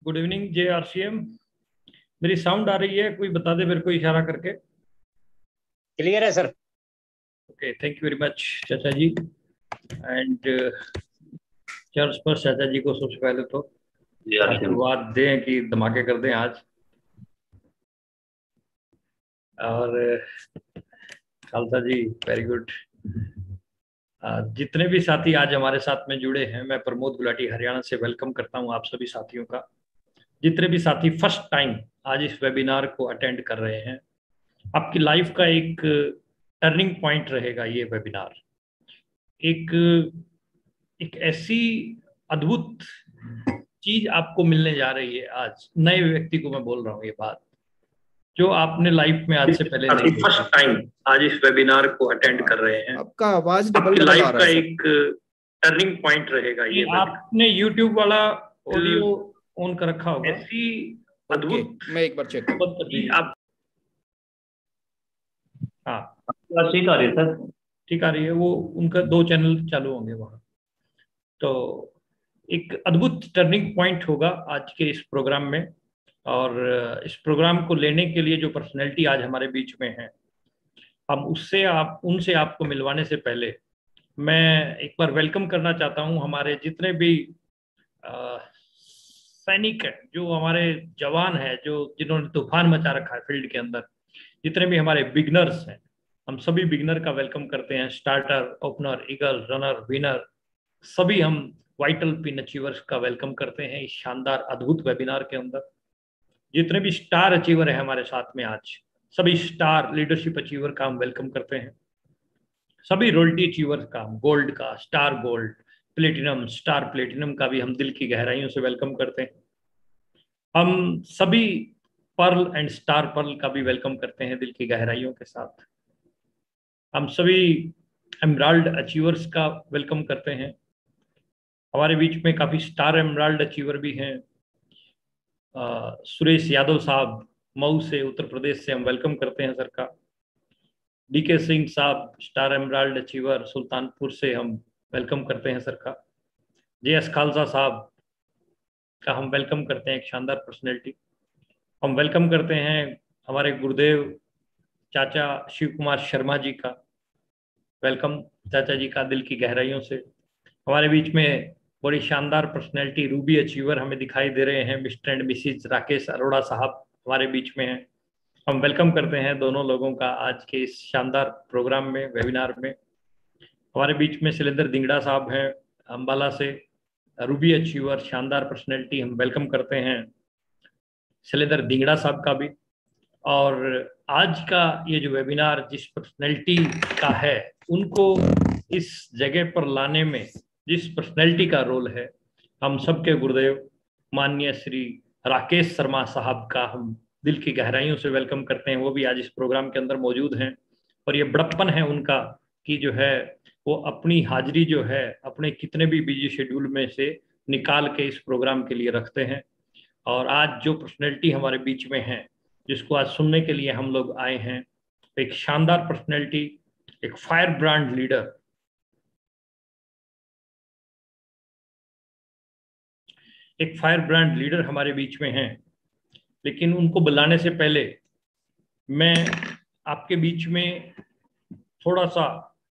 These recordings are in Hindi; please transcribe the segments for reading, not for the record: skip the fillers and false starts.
Good evening J RCM. मेरी साउंड आ रही है? कोई बता दे मेरे को इशारा करके। क्लियर है sir. Okay, thank you very much चाचा जी। एंड चर्च पर चाचा जी को सबसे पहले तो आशीर्वाद दें कि धमाके कर दें आज। और खालसा जी वेरी गुड। जितने भी साथी आज हमारे साथ में जुड़े हैं, मैं प्रमोद गुलाटी हरियाणा से वेलकम करता हूं आप सभी साथियों का। जितने भी साथी फर्स्ट टाइम आज इस वेबिनार को अटेंड कर रहे हैं, आपकी लाइफ का एक टर्निंग पॉइंट रहेगा ये वेबिनार। एक एक ऐसी अद्भुत चीज आपको मिलने जा रही है आज। नए व्यक्ति को मैं बोल रहा हूँ ये बात, जो आपने लाइफ में आज से पहले नहीं, फर्स्ट टाइम आज इस वेबिनार को अटेंड कर रहे हैं। आपका आवाज डबल आपकी डबल आ लाइफ रहा का है सर। एक टर्निंग पॉइंट रहेगा ये। आपने यूट्यूब वाला ऑडियो ऑन कर रखा होगा। ऐसी अद्भुत, मैं एक बार चेक कर बंद कर दीजिए आप। हाँ, ठीक आ रही है सर। ठीक आ रही है। वो उनका 2 चैनल चालू होंगे वहाँ। तो एक अद्भुत टर्निंग पॉइंट होगा आज के इस प्रोग्राम में। और इस प्रोग्राम को लेने के लिए जो पर्सनैलिटी आज हमारे बीच में है, हम उनसे आपको मिलवाने से पहले मैं एक बार वेलकम करना चाहता हूं हमारे जितने भी सैनिक हैं, जो हमारे जवान हैं, जो जिन्होंने तूफान मचा रखा है फील्ड के अंदर। जितने भी हमारे बिगनर्स हैं, हम सभी बिगनर का वेलकम करते हैं। Starter, opener, eagle, runner, winner, सभी हम वाइटल पिन अचीवर्स का वेलकम करते हैं इस शानदार अद्भुत वेबिनार के अंदर। जितने भी स्टार अचीवर हैं हमारे साथ में आज, सभी स्टार लीडरशिप अचीवर का हम वेलकम करते हैं। सभी रॉयल्टी अचीवर्स का, गोल्ड का, star gold, platinum, star platinum का भी हम दिल की गहराइयों से वेलकम करते हैं। हम सभी पर्ल एंड स्टार पर्ल का भी वेलकम करते हैं दिल की गहराइयों के साथ। हम सभी एमराल्ड अचीवर्स का वेलकम करते हैं। हमारे बीच में काफी स्टार एमराल्ड अचीवर भी हैं। सुरेश यादव साहब मऊ से, उत्तर प्रदेश से, हम वेलकम करते हैं सर का। डीके सिंह साहब स्टार एमराल्ड अचीवर सुल्तानपुर से, हम वेलकम करते हैं सर का। JS खालसा साहब का हम वेलकम करते हैं, एक शानदार पर्सनैलिटी। हम वेलकम करते हैं हमारे गुरुदेव चाचा शिव कुमार शर्मा जी का। वेलकम चाचा जी का दिल की गहराइयों से। हमारे बीच में बड़ी शानदार पर्सनैलिटी रूबी अचीवर हमें दिखाई दे रहे हैं, mister and missus Rakesh Arora साहब हमारे बीच में हैं। हम वेलकम करते हैं दोनों लोगों का आज के इस शानदार प्रोग्राम में, वेबिनार में। हमारे बीच में शैलेंद्र दिंगड़ा साहब हैं अम्बाला से, रूबी अचीवर, शानदार पर्सनैलिटी, हम वेलकम करते हैं शैलेंद्र दिंगड़ा साहब का भी। और आज का ये जो वेबिनार जिस पर्सनैलिटी का है, उनको इस जगह पर लाने में जिस पर्सनैलिटी का रोल है, हम सबके गुरुदेव माननीय श्री राकेश शर्मा साहब का हम दिल की गहराइयों से वेलकम करते हैं। वो भी आज इस प्रोग्राम के अंदर मौजूद हैं। और ये बड़प्पन है उनका कि जो है वो अपनी हाजिरी जो है अपने कितने भी बिजी शेड्यूल में से निकाल के इस प्रोग्राम के लिए रखते हैं। और आज जो पर्सनैलिटी हमारे बीच में है, जिसको आज सुनने के लिए हम लोग आए हैं, एक शानदार पर्सनैलिटी, एक फायर ब्रांड लीडर, एक फायर ब्रांड लीडर हमारे बीच में हैं। लेकिन उनको बुलाने से पहले मैं आपके बीच में थोड़ा सा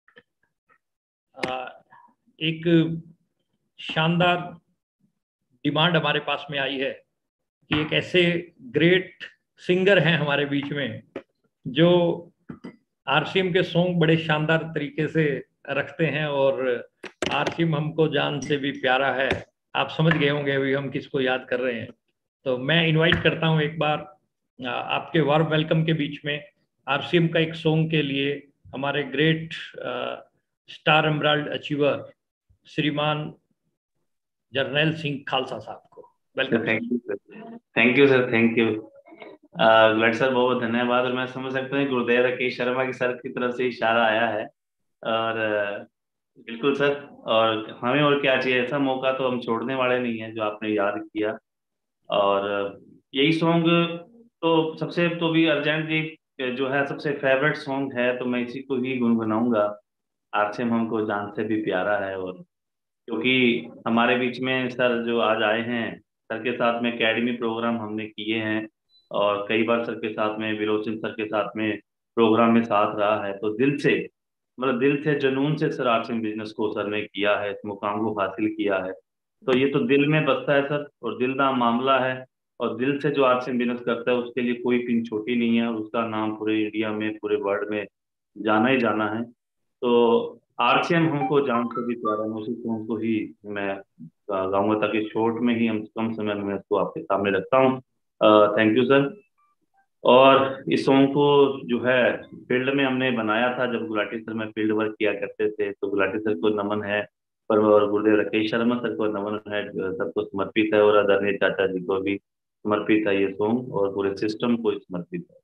एक शानदार डिमांड हमारे पास में आई है कि एक ऐसे ग्रेट सिंगर हैं हमारे बीच में जो आरसीएम के सॉन्ग बड़े शानदार तरीके से रखते हैं। और आरसीएम हमको जान से भी प्यारा है, आप समझ गए होंगे अभी हम किसको याद कर रहे हैं। तो मैं इनवाइट करता हूं एक बार आपके वार्म वेलकम के बीच में आरसीएम का एक सॉन्ग के लिए हमारे ग्रेट स्टार एमराल्ड अचीवर श्रीमान जर्नैल सिंह खालसा साहब को welcome. Thank you sir, thank you Gulati sir, बहुत धन्यवाद। और मैं समझ सकता हूँ गुरुदेव राकेश शर्मा की सर की तरफ से इशारा आया है। और बिल्कुल सर, और हमें और क्या चाहिए, ऐसा मौका तो हम छोड़ने वाले नहीं है जो आपने याद किया। और यही सॉन्ग तो सबसे तो भी अर्जेंटली जो है सबसे फेवरेट सॉन्ग है, तो मैं इसी को ही गुनगुनाऊंगा। आरसीएम हमको जान से भी प्यारा है। और क्योंकि हमारे बीच में सर जो आज आए हैं, सर के साथ में एकेडमी प्रोग्राम हमने किए हैं और कई बार सर के साथ में, विलोचन सर के साथ में प्रोग्राम में साथ रहा है। तो दिल से, मतलब दिल से, जुनून से सर आर्ट्स एंड बिजनेस को सर ने किया है, इस मुकाम को हासिल किया है। तो ये तो दिल में बसता है सर, और दिल का मामला है। और दिल से जो आर्ट्स एंड बिजनेस करता है उसके लिए कोई पिन छोटी नहीं है, और उसका नाम पूरे इंडिया में, पूरे वर्ल्ड में जाना ही जाना है। तो आरसीएम हमको जान से भी प्यारा है, उसी को हमको ही मैं गाऊंगा, ताकि शॉर्ट में ही हम कम समय में इसको आपके सामने रखता हूँ। Thank you sir. और इस सॉन्ग को जो है फील्ड में हमने बनाया था, जब गुलाटी सर में फील्ड वर्क किया करते थे, तो गुलाटी सर को नमन है, पर और गुरुदेव राकेश शर्मा सर को नमन है, सबको समर्पित है, और आदरणीय चाचा जी को भी समर्पित है ये सॉन्ग, और पूरे सिस्टम को समर्पित है।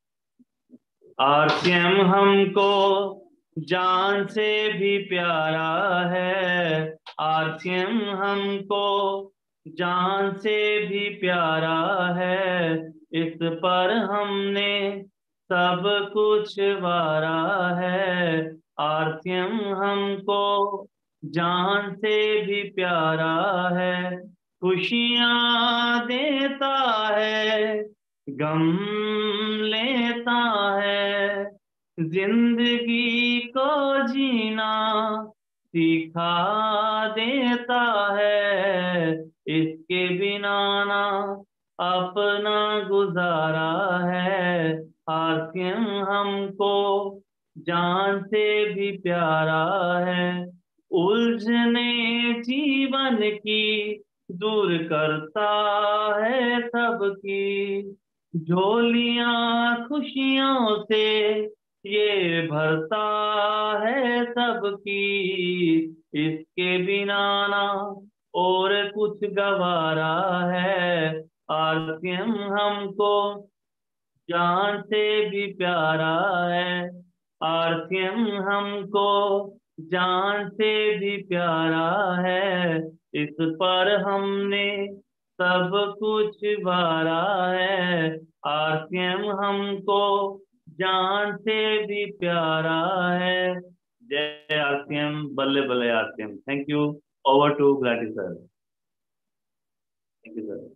आरसीएम हमको जान से भी प्यारा है, आरसीएम हमको जान से भी प्यारा है, इस पर हमने सब कुछ वारा है। आरसीएम हमको जान से भी प्यारा है, खुशियाँ देता है, गम लेता है, जिंदगी को जीना सिखा देता है, इसके बिना ना अपना गुजारा है। आरसीएम हमको जान से भी प्यारा है, उलझने जीवन की दूर करता है सबकी, झोलियां खुशियों से ये भरता है सबकी, इसके बिना ना और कुछ गवारा है। आरसीएम हमको जान से भी प्यारा है, आरसीएम हमको जान से भी प्यारा है, इस पर हमने सब कुछ वारा है। आरसीएम हमको जान से भी प्यारा है। जय आरसीएम, बल्ले बल्ले RCM. Thank you. Over to Gulati sir. Thank you sir.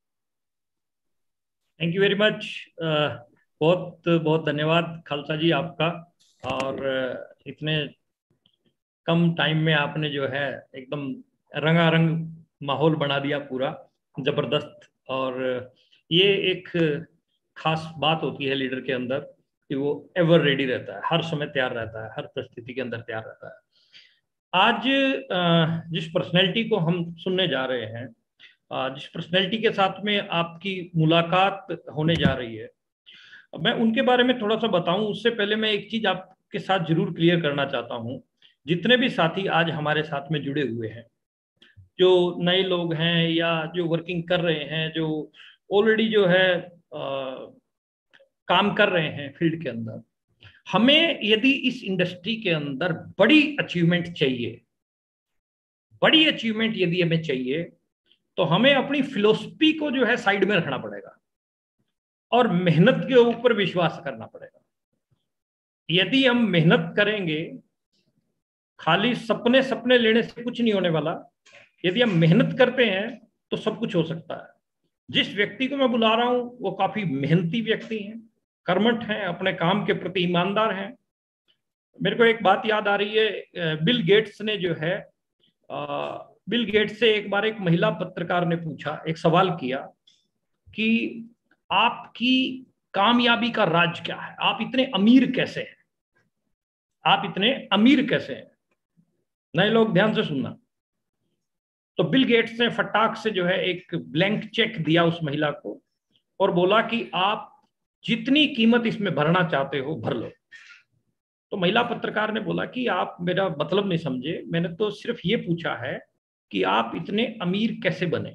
Thank you very much. बहुत बहुत धन्यवाद खालसा जी आपका। और इतने कम टाइम में आपने जो है एकदम रंगारंग माहौल बना दिया पूरा, जबरदस्त। और ये एक खास बात होती है लीडर के अंदर कि वो एवर रेडी रहता है, हर समय तैयार रहता है, हर परिस्थिति के अंदर तैयार रहता है। आज जिस पर्सनैलिटी को हम सुनने जा रहे हैं, जिस पर्सनैलिटी के साथ में आपकी मुलाकात होने जा रही है, मैं उनके बारे में थोड़ा सा बताऊं उससे पहले मैं एक चीज आपके साथ जरूर क्लियर करना चाहता हूं। जितने भी साथी आज हमारे साथ में जुड़े हुए हैं, जो नए लोग हैं या जो वर्किंग कर रहे हैं, जो ऑलरेडी जो है काम कर रहे हैं फील्ड के अंदर, हमें यदि इस इंडस्ट्री के अंदर बड़ी अचीवमेंट चाहिए, बड़ी अचीवमेंट यदि हमें चाहिए, तो हमें अपनी फिलोसफी को जो है साइड में रखना पड़ेगा और मेहनत के ऊपर विश्वास करना पड़ेगा। यदि हम मेहनत करेंगे, खाली सपने सपने लेने से कुछ नहीं होने वाला। यदि हम मेहनत करते हैं तो सब कुछ हो सकता है। जिस व्यक्ति को मैं बुला रहा हूं वो काफी मेहनती व्यक्ति हैं, कर्मठ हैं, अपने काम के प्रति ईमानदार हैं। मेरे को एक बात याद आ रही है, बिल गेट्स ने जो है, बिल गेट्स से एक बार एक महिला पत्रकार ने पूछा, एक सवाल किया कि आपकी कामयाबी का राज क्या है, आप इतने अमीर कैसे हैं, आप इतने अमीर कैसे हैं। नए लोग ध्यान से सुनना। तो बिल गेट्स ने फटाक से जो है एक ब्लैंक चेक दिया उस महिला को और बोला कि आप जितनी कीमत इसमें भरना चाहते हो भर लो। तो महिला पत्रकार ने बोला कि आप मेरा मतलब नहीं समझे, मैंने तो सिर्फ ये पूछा है कि आप इतने अमीर कैसे बने।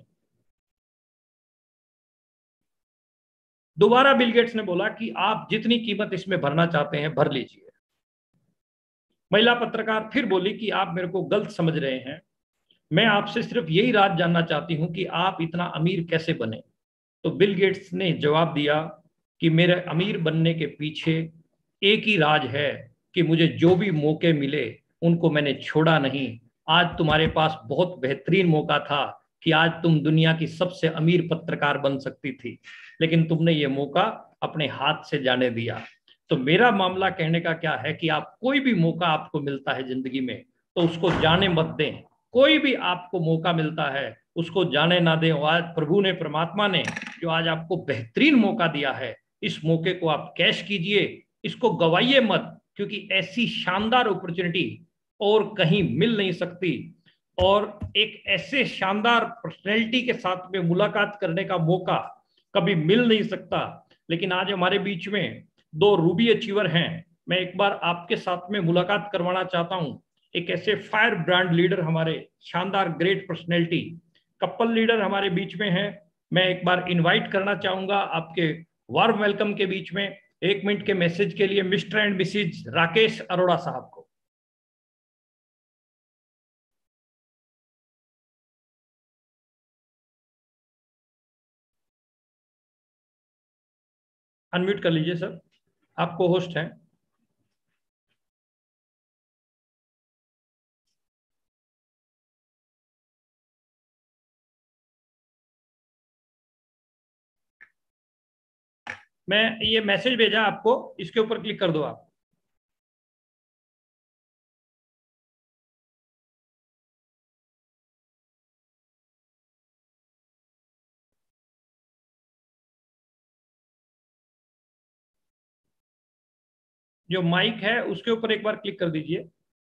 दोबारा बिल गेट्स ने बोला कि आप जितनी कीमत इसमें भरना चाहते हैं भर लीजिए। महिला पत्रकार फिर बोली कि आप मेरे को गलत समझ रहे हैं, मैं आपसे सिर्फ यही राज जानना चाहती हूं कि आप इतना अमीर कैसे बने। तो बिल गेट्स ने जवाब दिया कि मेरे अमीर बनने के पीछे एक ही राज है कि मुझे जो भी मौके मिले उनको मैंने छोड़ा नहीं। आज तुम्हारे पास बहुत बेहतरीन मौका था कि आज तुम दुनिया की सबसे अमीर पत्रकार बन सकती थी, लेकिन तुमने ये मौका अपने हाथ से जाने दिया। तो मेरा मामला कहने का क्या है कि आप कोई भी मौका आपको मिलता है जिंदगी में तो उसको जाने मत दें। कोई भी आपको मौका मिलता है उसको जाने ना दें। आज प्रभु ने, परमात्मा ने जो आज आपको बेहतरीन मौका दिया है, इस मौके को आप कैश कीजिए, इसको गवाइए मत, क्योंकि ऐसी शानदार अपॉर्चुनिटी और कहीं मिल नहीं सकती। और एक ऐसे शानदार पर्सनैलिटी के साथ में मुलाकात करने का मौका कभी मिल नहीं सकता। लेकिन आज हमारे बीच में दो रूबी अचीवर हैं। मैं एक बार आपके साथ में मुलाकात करवाना चाहता हूं। एक ऐसे फायर ब्रांड लीडर, हमारे शानदार ग्रेट पर्सनैलिटी, कपल लीडर हमारे बीच में है। मैं एक बार इनवाइट करना चाहूंगा आपके वार्म वेलकम के बीच में 1 मिनट के मैसेज के लिए mister and missus Rakesh Arora साहब को। अनम्यूट कर लीजिए सर, आपको होस्ट है। मैं ये मैसेज भेजा आपको, इसके ऊपर क्लिक कर दो आप। जो माइक है उसके ऊपर एक बार क्लिक कर दीजिए।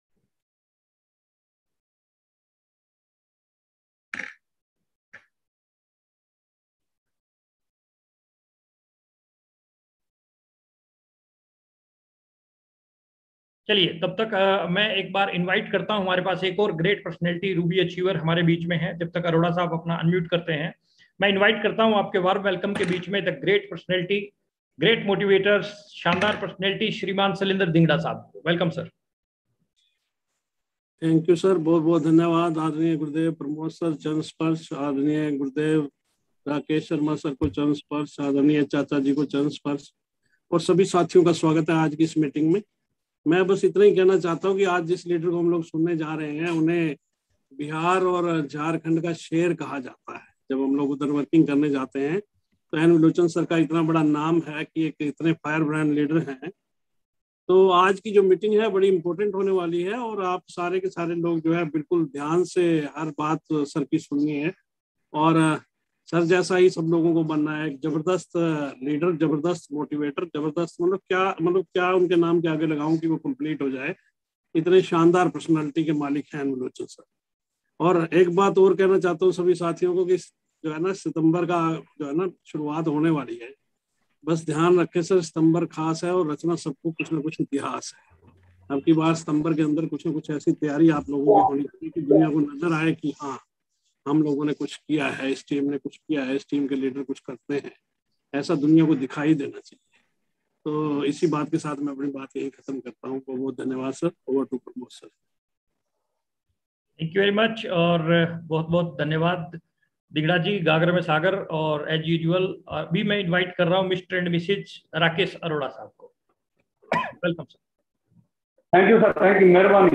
चलिए तब तक मैं एक बार इनवाइट करता हूं। हमारे पास एक और ग्रेट पर्सनैलिटी रूबी अचीवर हमारे बीच में है। जब तक अरोड़ा साहब अपना अनम्यूट करते हैं, मैं इनवाइट करता हूं आपके वार्म वेलकम के बीच में the great personality, great motivator, शानदार पर्सनैलिटी, श्रीमान शैलेंद्र दिंगड़ा साहब को। Welcome sir. Thank you sir, बहुत बहुत धन्यवाद। आदरणीय गुरुदेव प्रमोद सर चरण स्पर्श, आदरणीय गुरुदेव राकेश शर्मा सर को चरण स्पर्श, आदरणीय चाचा जी को चरण स्पर्श, और सभी साथियों का स्वागत है आज की इस मीटिंग में। मैं बस इतना ही कहना चाहता हूँ कि आज जिस लीडर को हम लोग सुनने जा रहे हैं उन्हें बिहार और झारखंड का शेर कहा जाता है। जब हम लोग उधर वर्किंग करने जाते हैं तो एन विलोचन सर का इतना बड़ा नाम है कि एक इतने फायर ब्रांड लीडर हैं। तो आज की जो मीटिंग है बड़ी इंपॉर्टेंट होने वाली है और आप सारे के सारे लोग जो है बिल्कुल ध्यान से हर बात सर की सुननी है। और सर जैसा ही सब लोगों को बनना है, एक जबरदस्त लीडर, जबरदस्त मोटिवेटर, जबरदस्त मतलब क्या उनके नाम के आगे लगाऊं कि वो कंप्लीट हो जाए। इतने शानदार पर्सनालिटी के मालिक हैं विलोचन सर। और एक बात और कहना चाहता हूँ सभी साथियों को कि जो है ना सितंबर का जो है ना शुरुआत होने वाली है। बस ध्यान रखें सर, सितंबर खास है और रचना सबको कुछ ना कुछ इतिहास है। अब की बार सितंबर के अंदर कुछ ना कुछ ऐसी तैयारी आप लोगों की होनी चाहिए कि दुनिया को नजर आए कि हाँ हम लोगों ने कुछ किया है, इस टीम ने कुछ किया है, इस टीम के लीडर कुछ करते हैं, ऐसा दुनिया को दिखाई देना चाहिए। तो इसी बात के साथ मैं अपनी बात यही खत्म करता हूँ। बहुत बहुत धन्यवाद sir. Over to Pramod sir. Thank you very much और बहुत बहुत धन्यवाद दिगड़ा जी, गागर में सागर। और एज यूजुअल अभी मैं इनवाइट कर रहा हूँ mister and missus Rakesh Arora साहब को। Welcome sir. Thank you sir, thank you, मेहरबानी।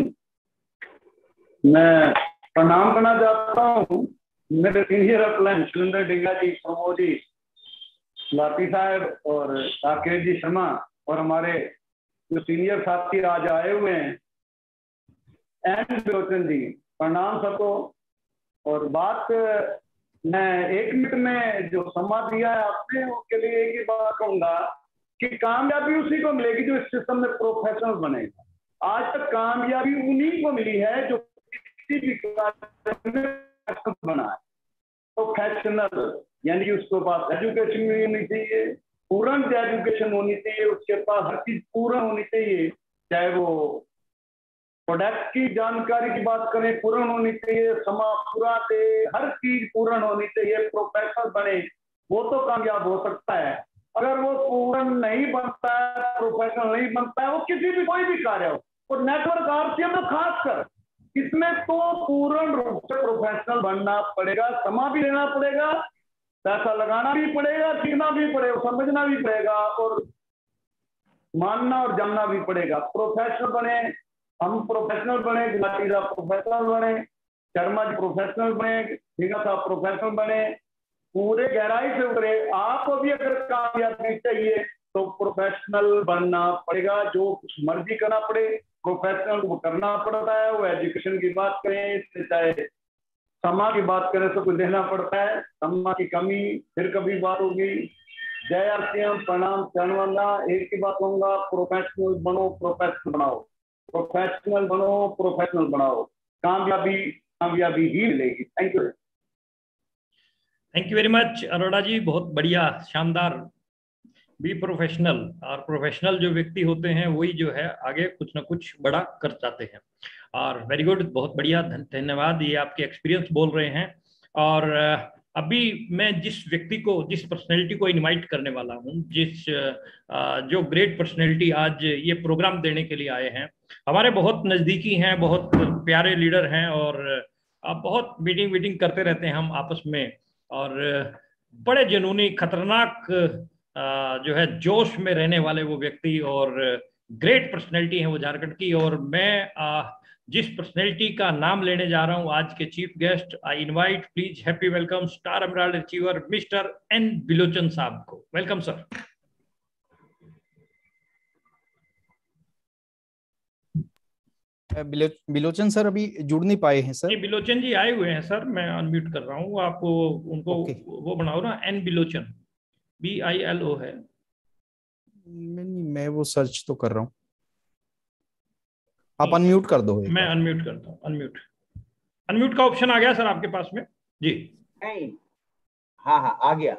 मैं प्रणाम करना चाहता हूँ मेरे सीनियर अपलाइन शैलेंद्र दिंगड़ा जी, प्रमोद जी, लाती साहब और राकेश जी शर्मा, और हमारे जो सीनियर साथी आज आए हुए हैं एन विलोचन जी, प्रणाम सबको। और बात मैं 1 मिनट में जो समा दिया है आपने उसके लिए एक ही बात कहूंगा कि कामयाबी उसी को मिलेगी जो इस सिस्टम में प्रोफेशनल बनेगा। आज तक कामयाबी उन्हीं को मिली है जो किसी भी बना है प्रोफेशनल, यानी कि उसके पास एजुकेशन भी होनी चाहिए, पूर्ण एजुकेशन होनी चाहिए, उसके पास हर चीज पूर्ण होनी चाहिए, चाहे वो प्रोडक्ट की जानकारी की बात करें पूर्ण होनी चाहिए, समा पूरा दे, हर चीज पूर्ण होनी चाहिए, प्रोफेशनल बने, वो तो कामयाब हो सकता है। अगर वो पूर्ण नहीं बनता है, प्रोफेशनल नहीं बनता है, वो किसी भी कोई भी कार्य हो, और नेटवर्क आरसीएम में खासकर इसमें तो पूर्ण रूप से प्रोफेशनल बनना पड़ेगा, समा भी लेना पड़ेगा, पैसा लगाना भी पड़ेगा, सीखना भी पड़ेगा, समझना भी पड़ेगा, और मानना और जानना भी पड़ेगा। प्रोफेशनल बने, हम प्रोफेशनल बने, प्रोफेशनल बने, शर्मा जी प्रोफेशनल बने, ढींगा साहब प्रोफेशनल बने, पूरे गहराई से उतरे। आपको भी अगर कामयाबी चाहिए तो प्रोफेशनल बनना पड़ेगा। जो कुछ मर्जी करना पड़े, प्रोफेशनल को करना पड़ता है। वो एजुकेशन की बात करें, चाहे समा की बात करें, तो कुछ देना पड़ता है। समा की कमी फिर कभी बात होगी। जय आरसीएम, प्रणाम, चरणवंदना। एक ही बात कहूंगा, प्रोफेशनल बनो, प्रोफेशनल बनाओ, प्रोफेशनल बनो, प्रोफेशनल बनाओ। कामयाबी कामयाबी ही मिलेगी। Thank you. Thank you very much Arora ji, बहुत बढ़िया, शानदार। बी प्रोफेशनल, और प्रोफेशनल जो व्यक्ति होते हैं वही जो है आगे कुछ ना कुछ बड़ा कर जाते हैं। और वेरी गुड, बहुत बढ़िया, धन्यवाद। ये आपके एक्सपीरियंस बोल रहे हैं। और अभी मैं जिस व्यक्ति को, जिस पर्सनैलिटी को इनवाइट करने वाला हूँ, जो ग्रेट पर्सनैलिटी आज ये प्रोग्राम देने के लिए आए हैं, हमारे बहुत नज़दीकी हैं, बहुत प्यारे लीडर हैं, और बहुत मीटिंग करते रहते हैं हम आपस में। और बड़े जुनूनी, खतरनाक जो है जोश में रहने वाले वो व्यक्ति, और ग्रेट पर्सनैलिटी है वो झारखंड की। और मैं जिस पर्सनैलिटी का नाम लेने जा रहा हूं, आज के chief guest, I invite, please happy welcome star emerald achiever mister N Bilochan साहब को। Welcome sir. बिलोचन सर अभी जुड़ नहीं पाए हैं सर। बिलोचन जी आए हुए हैं सर, मैं अनम्यूट कर रहा हूँ। आप उनको वो बनाओ ना, एन बिलोचन, BILO है। मैं वो सर्च तो कर रहा हूँ, आप अनम्यूट कर दो। मैं अनम्यूट करता हूँ। अनम्यूट का ऑप्शन आ गया सर आपके पास में जी? नहीं, हाँ आ गया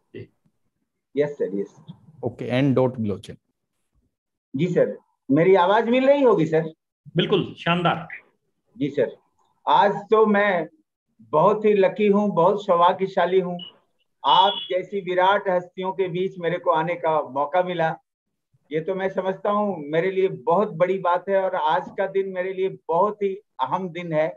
yes sir, yes sir. Okay, N dot Bilochan. जी सर, मेरी आवाज मिल रही होगी सर? बिल्कुल, शानदार। जी सर, आज तो मैं बहुत ही लकी हूँ, बहुत सौभाग्यशाली हूँ। आप जैसी विराट हस्तियों के बीच मेरे को आने का मौका मिला, ये तो मैं समझता हूँ मेरे लिए बहुत बड़ी बात है। और आज का दिन मेरे लिए बहुत ही अहम दिन है।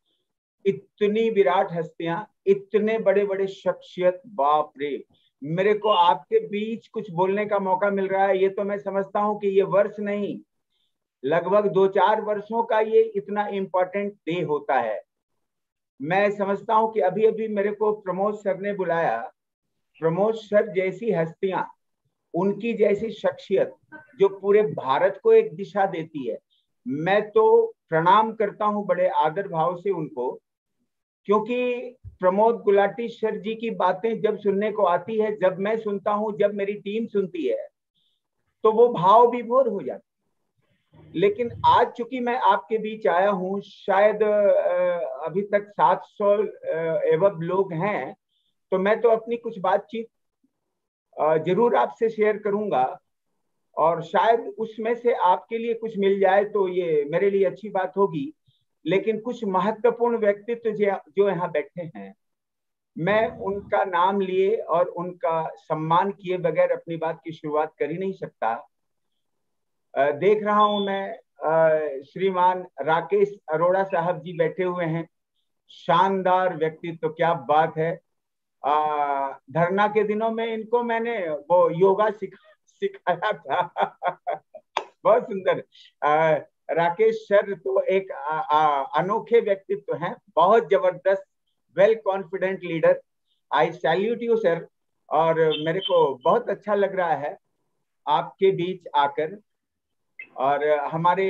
इतनी विराट हस्तियां, इतने बड़े बड़े शख्सियत, बाप रे, मेरे को आपके बीच कुछ बोलने का मौका मिल रहा है। ये तो मैं समझता हूँ कि ये वर्ष नहीं, लगभग 2-4 वर्षों का ये इतना इम्पोर्टेंट डे होता है। मैं समझता हूँ कि अभी अभी मेरे को प्रमोद सर ने बुलाया। प्रमोद सर जैसी हस्तियां, उनकी जैसी शख्सियत जो पूरे भारत को एक दिशा देती है, मैं तो प्रणाम करता हूँ बड़े आदर भाव से उनको। क्योंकि प्रमोद गुलाटी सर जी की बातें जब सुनने को आती है, जब मैं सुनता हूँ, जब मेरी टीम सुनती है, तो वो भाव विभोर हो जाता है। लेकिन आज चूंकि मैं आपके बीच आया हूँ, शायद अभी तक 700 एवं लोग हैं, तो मैं तो अपनी कुछ बातचीत जरूर आपसे शेयर करूंगा। और शायद उसमें से आपके लिए कुछ मिल जाए तो ये मेरे लिए अच्छी बात होगी। लेकिन कुछ महत्वपूर्ण व्यक्तित्व जो यहाँ बैठे हैं, मैं उनका नाम लिए और उनका सम्मान किए बगैर अपनी बात की शुरुआत कर ही नहीं सकता। देख रहा हूं मैं श्रीमान राकेश अरोड़ा साहब जी बैठे हुए हैं। शानदार व्यक्तित्व, क्या बात है। धरना के दिनों में इनको मैंने वो योगा सिखाया था। बहुत सुंदर। राकेश सर तो एक अनोखे व्यक्तित्व हैं, बहुत जबरदस्त, well confident leader. I salute you sir. और मेरे को बहुत अच्छा लग रहा है आपके बीच आकर। और हमारे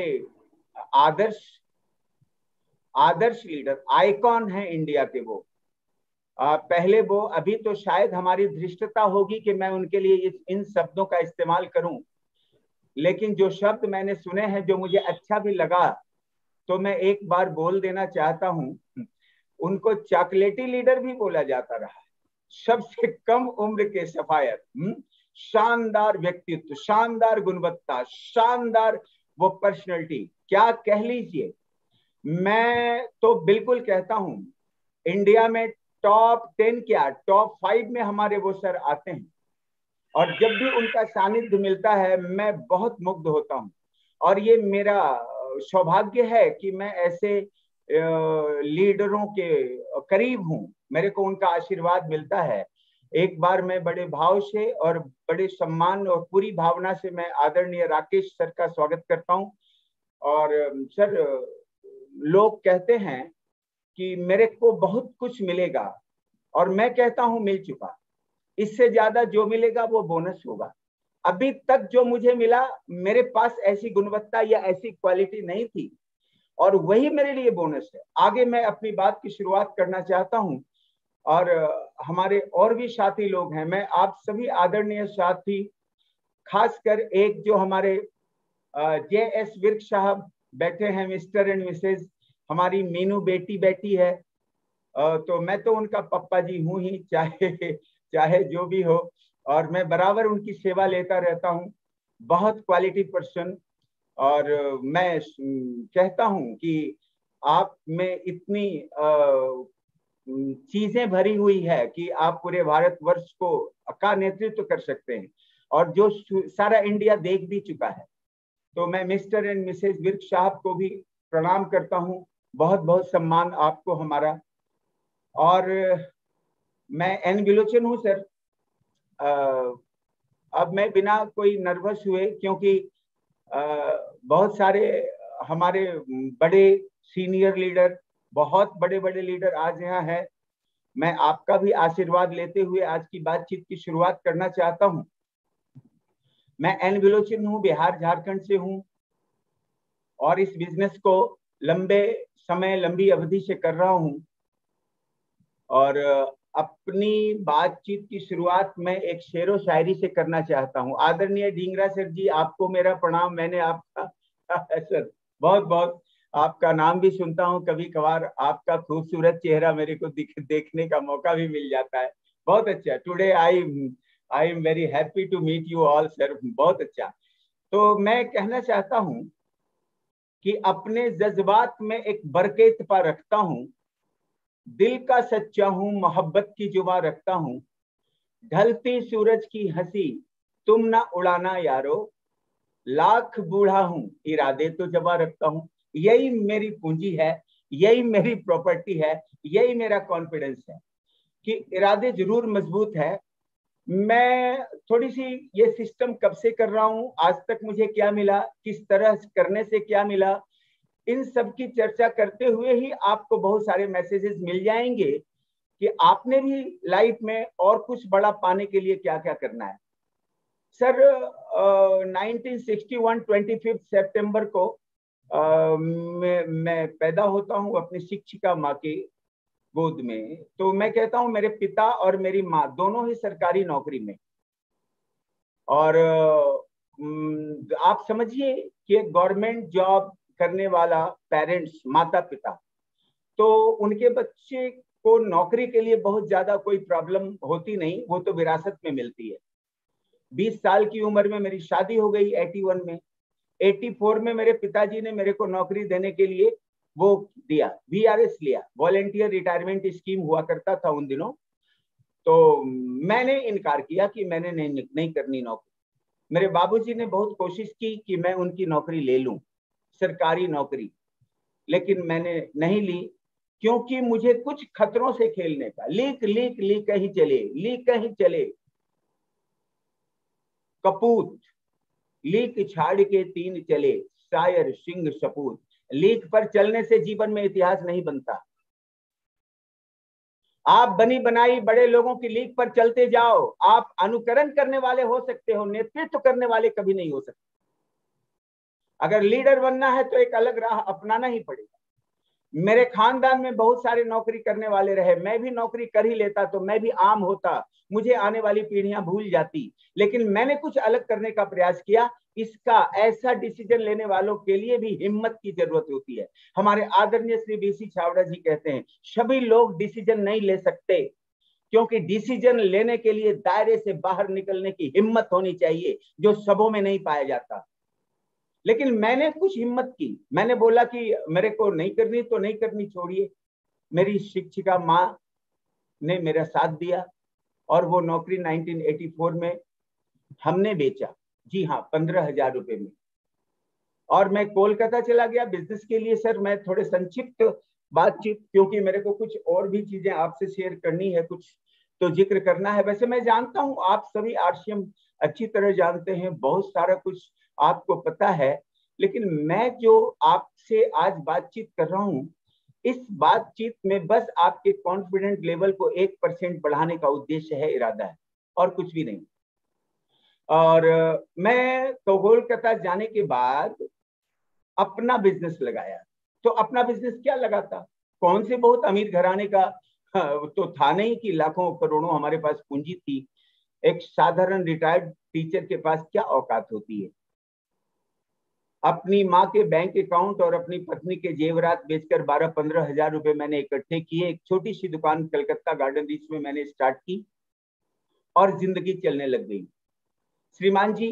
आदर्श लीडर, आइकॉन है इंडिया के वो। पहले वो, अभी तो शायद हमारी धृष्टता होगी कि मैं उनके लिए इन शब्दों का इस्तेमाल करूं, लेकिन जो शब्द मैंने सुने हैं, जो मुझे अच्छा भी लगा, तो मैं एक बार बोल देना चाहता हूं। उनको चॉकलेटी लीडर भी बोला जाता रहा है। सबसे कम उम्र के सफायत, शानदार व्यक्तित्व, शानदार गुणवत्ता, शानदार वो पर्सनैलिटी, क्या कह लीजिए। मैं तो बिल्कुल कहता हूं इंडिया में टॉप 10 क्या, टॉप 5 में हमारे वो सर आते हैं। और जब भी उनका सानिध्य मिलता है, मैं बहुत मुग्ध होता हूं। और ये मेरा सौभाग्य है कि मैं ऐसे लीडरों के करीब हूं, मेरे को उनका आशीर्वाद मिलता है। एक बार मैं बड़े भाव से और बड़े सम्मान और पूरी भावना से मैं आदरणीय राकेश सर का स्वागत करता हूं। और सर, लोग कहते हैं कि मेरे को बहुत कुछ मिलेगा, और मैं कहता हूं मिल चुका। इससे ज्यादा जो मिलेगा वो बोनस होगा। अभी तक जो मुझे मिला, मेरे पास ऐसी गुणवत्ता या ऐसी क्वालिटी नहीं थी, और वही मेरे लिए बोनस है। आगे मैं अपनी बात की शुरुआत करना चाहता हूं, और हमारे और भी साथी लोग हैं। मैं आप सभी आदरणीय साथी, खासकर एक जो हमारे JS विर्क साहब बैठे हैं, मिस्टर एंड मिसेज, हमारी मीनू बेटी बैठी है, तो मैं तो उनका पप्पा जी हूं ही, चाहे जो भी हो, और मैं बराबर उनकी सेवा लेता रहता हूं। बहुत क्वालिटी पर्सन, और मैं कहता हूं कि आप में इतनी चीजें भरी हुई है कि आप पूरे भारतवर्ष का नेतृत्व कर सकते हैं, और जो सारा इंडिया देख भी चुका है। तो मैं मिस्टर एंड मिसेज विर्क साहब को भी प्रणाम करता हूं। बहुत बहुत सम्मान आपको हमारा। और मैं एन बिलोचन हूं सर। अब मैं बिना कोई नर्वस हुए, क्योंकि बहुत सारे हमारे बड़े सीनियर लीडर, बहुत बड़े बड़े लीडर आज यहाँ हैं। मैं आपका भी आशीर्वाद लेते हुए आज की बातचीत की शुरुआत करना चाहता हूं। मैं एन बिलोचन हूं, बिहार झारखंड से हूं, और इस बिजनेस को लंबे समय, लंबी अवधि से कर रहा हूं। और अपनी बातचीत की शुरुआत में एक शेरो शायरी से करना चाहता हूं। आदरणीय ढींगरा सर जी, आपको मेरा प्रणाम। मैंने आपका सर बहुत बहुत आपका नाम भी सुनता हूं, कभी कभार आपका खूबसूरत चेहरा मेरे को देखने का मौका भी मिल जाता है। बहुत अच्छा। Today I am very happy to meet you all sir. बहुत अच्छा। तो मैं कहना चाहता हूं कि अपने जज्बात में एक बरक़े पा रखता हूं, दिल का सच्चा हूं, मोहब्बत की जुबा रखता हूं, ढलती सूरज की हंसी तुम ना उड़ाना यारो, लाख बूढ़ा हूं इरादे तो जबा रखता हूं। यही मेरी पूंजी है, यही मेरी प्रॉपर्टी है, यही मेरा कॉन्फिडेंस है कि इरादे जरूर मजबूत है। मैं थोड़ी सी ये सिस्टम कब से कर रहा हूं, आज तक मुझे क्या मिला, किस तरह करने से क्या मिला, इन सब की चर्चा करते हुए ही आपको बहुत सारे मैसेजेस मिल जाएंगे कि आपने भी लाइफ में और कुछ बड़ा पाने के लिए क्या क्या करना है। सर 1961 25 सितंबर को मैं पैदा होता हूं अपनी शिक्षिका माँ के गोद में। तो मैं कहता हूं मेरे पिता और मेरी माँ दोनों ही सरकारी नौकरी में, और आप समझिए कि गवर्नमेंट जॉब करने वाला पेरेंट्स, माता पिता, तो उनके बच्चे को नौकरी के लिए बहुत ज्यादा कोई प्रॉब्लम होती नहीं, वो तो विरासत में मिलती है। 20 साल की उम्र में मेरी शादी हो गई 81 में। 84 में मेरे पिताजी ने मेरे को नौकरी देने के लिए वो दिया, VRS लिया, वॉलेंटियर रिटायरमेंट स्कीम हुआ करता था उन दिनों। तो मैंने इनकार किया कि मैंने नहीं करनी नौकरी। मेरे बाबूजी ने बहुत कोशिश की कि मैं उनकी नौकरी ले लूं, सरकारी नौकरी, लेकिन मैंने नहीं ली, क्योंकि मुझे कुछ खतरों से खेलने का। लीक लीक लीक कहीं चले, लीक कहीं चले कपूत, लीक छाड़ के 3 चले, शायर सिंह सपूत। लीक पर चलने से जीवन में इतिहास नहीं बनता। आप बनी बनाई बड़े लोगों की लीक पर चलते जाओ। आप अनुकरण करने वाले हो सकते हो, नेतृत्व करने वाले कभी नहीं हो सकते। अगर लीडर बनना है तो एक अलग राह अपनाना ही पड़ेगा। मेरे खानदान में बहुत सारे नौकरी करने वाले रहे, मैं भी नौकरी कर ही लेता तो मैं भी आम होता, मुझे आने वाली पीढ़ियां भूल जाती। लेकिन मैंने कुछ अलग करने का प्रयास किया। इसका ऐसा डिसीजन लेने वालों के लिए भी हिम्मत की जरूरत होती है। हमारे आदरणीय श्री BC छाबड़ा जी कहते हैं, सभी लोग डिसीजन नहीं ले सकते, क्योंकि डिसीजन लेने के लिए दायरे से बाहर निकलने की हिम्मत होनी चाहिए, जो सबों में नहीं पाया जाता। लेकिन मैंने कुछ हिम्मत की, मैंने बोला कि मेरे को नहीं करनी तो नहीं करनी, छोड़िए। मेरी शिक्षिका माँ ने मेरा साथ दिया, और वो नौकरी 1984 में हमने बेचा। जी हाँ, 15,000 रुपए में। और मैं कोलकाता चला गया बिजनेस के लिए। सर मैं थोड़े संक्षिप्त बातचीत, क्योंकि मेरे को कुछ और भी चीजें आपसे शेयर करनी है, कुछ तो जिक्र करना है। वैसे मैं जानता हूं आप सभी RCM अच्छी तरह जानते हैं, बहुत सारा कुछ आपको पता है, लेकिन मैं जो आपसे आज बातचीत कर रहा हूं, इस बातचीत में बस आपके कॉन्फिडेंट लेवल को 1% बढ़ाने का उद्देश्य है, इरादा है, और कुछ भी नहीं। और मैं कोलकाता जाने के बाद अपना बिजनेस लगाया। तो अपना बिजनेस क्या लगा था, कौन से बहुत अमीर घराने का तो था नहीं कि लाखों करोड़ों हमारे पास पूंजी थी। एक साधारण रिटायर्ड टीचर के पास क्या औकात होती है। अपनी माँ के बैंक अकाउंट और अपनी पत्नी के जेवरात बेचकर 12-15 हजार रुपए मैंने इकट्ठे किए। एक छोटी सी दुकान कलकत्ता गार्डन रीच में मैंने स्टार्ट की और जिंदगी चलने लग गई। श्रीमान जी,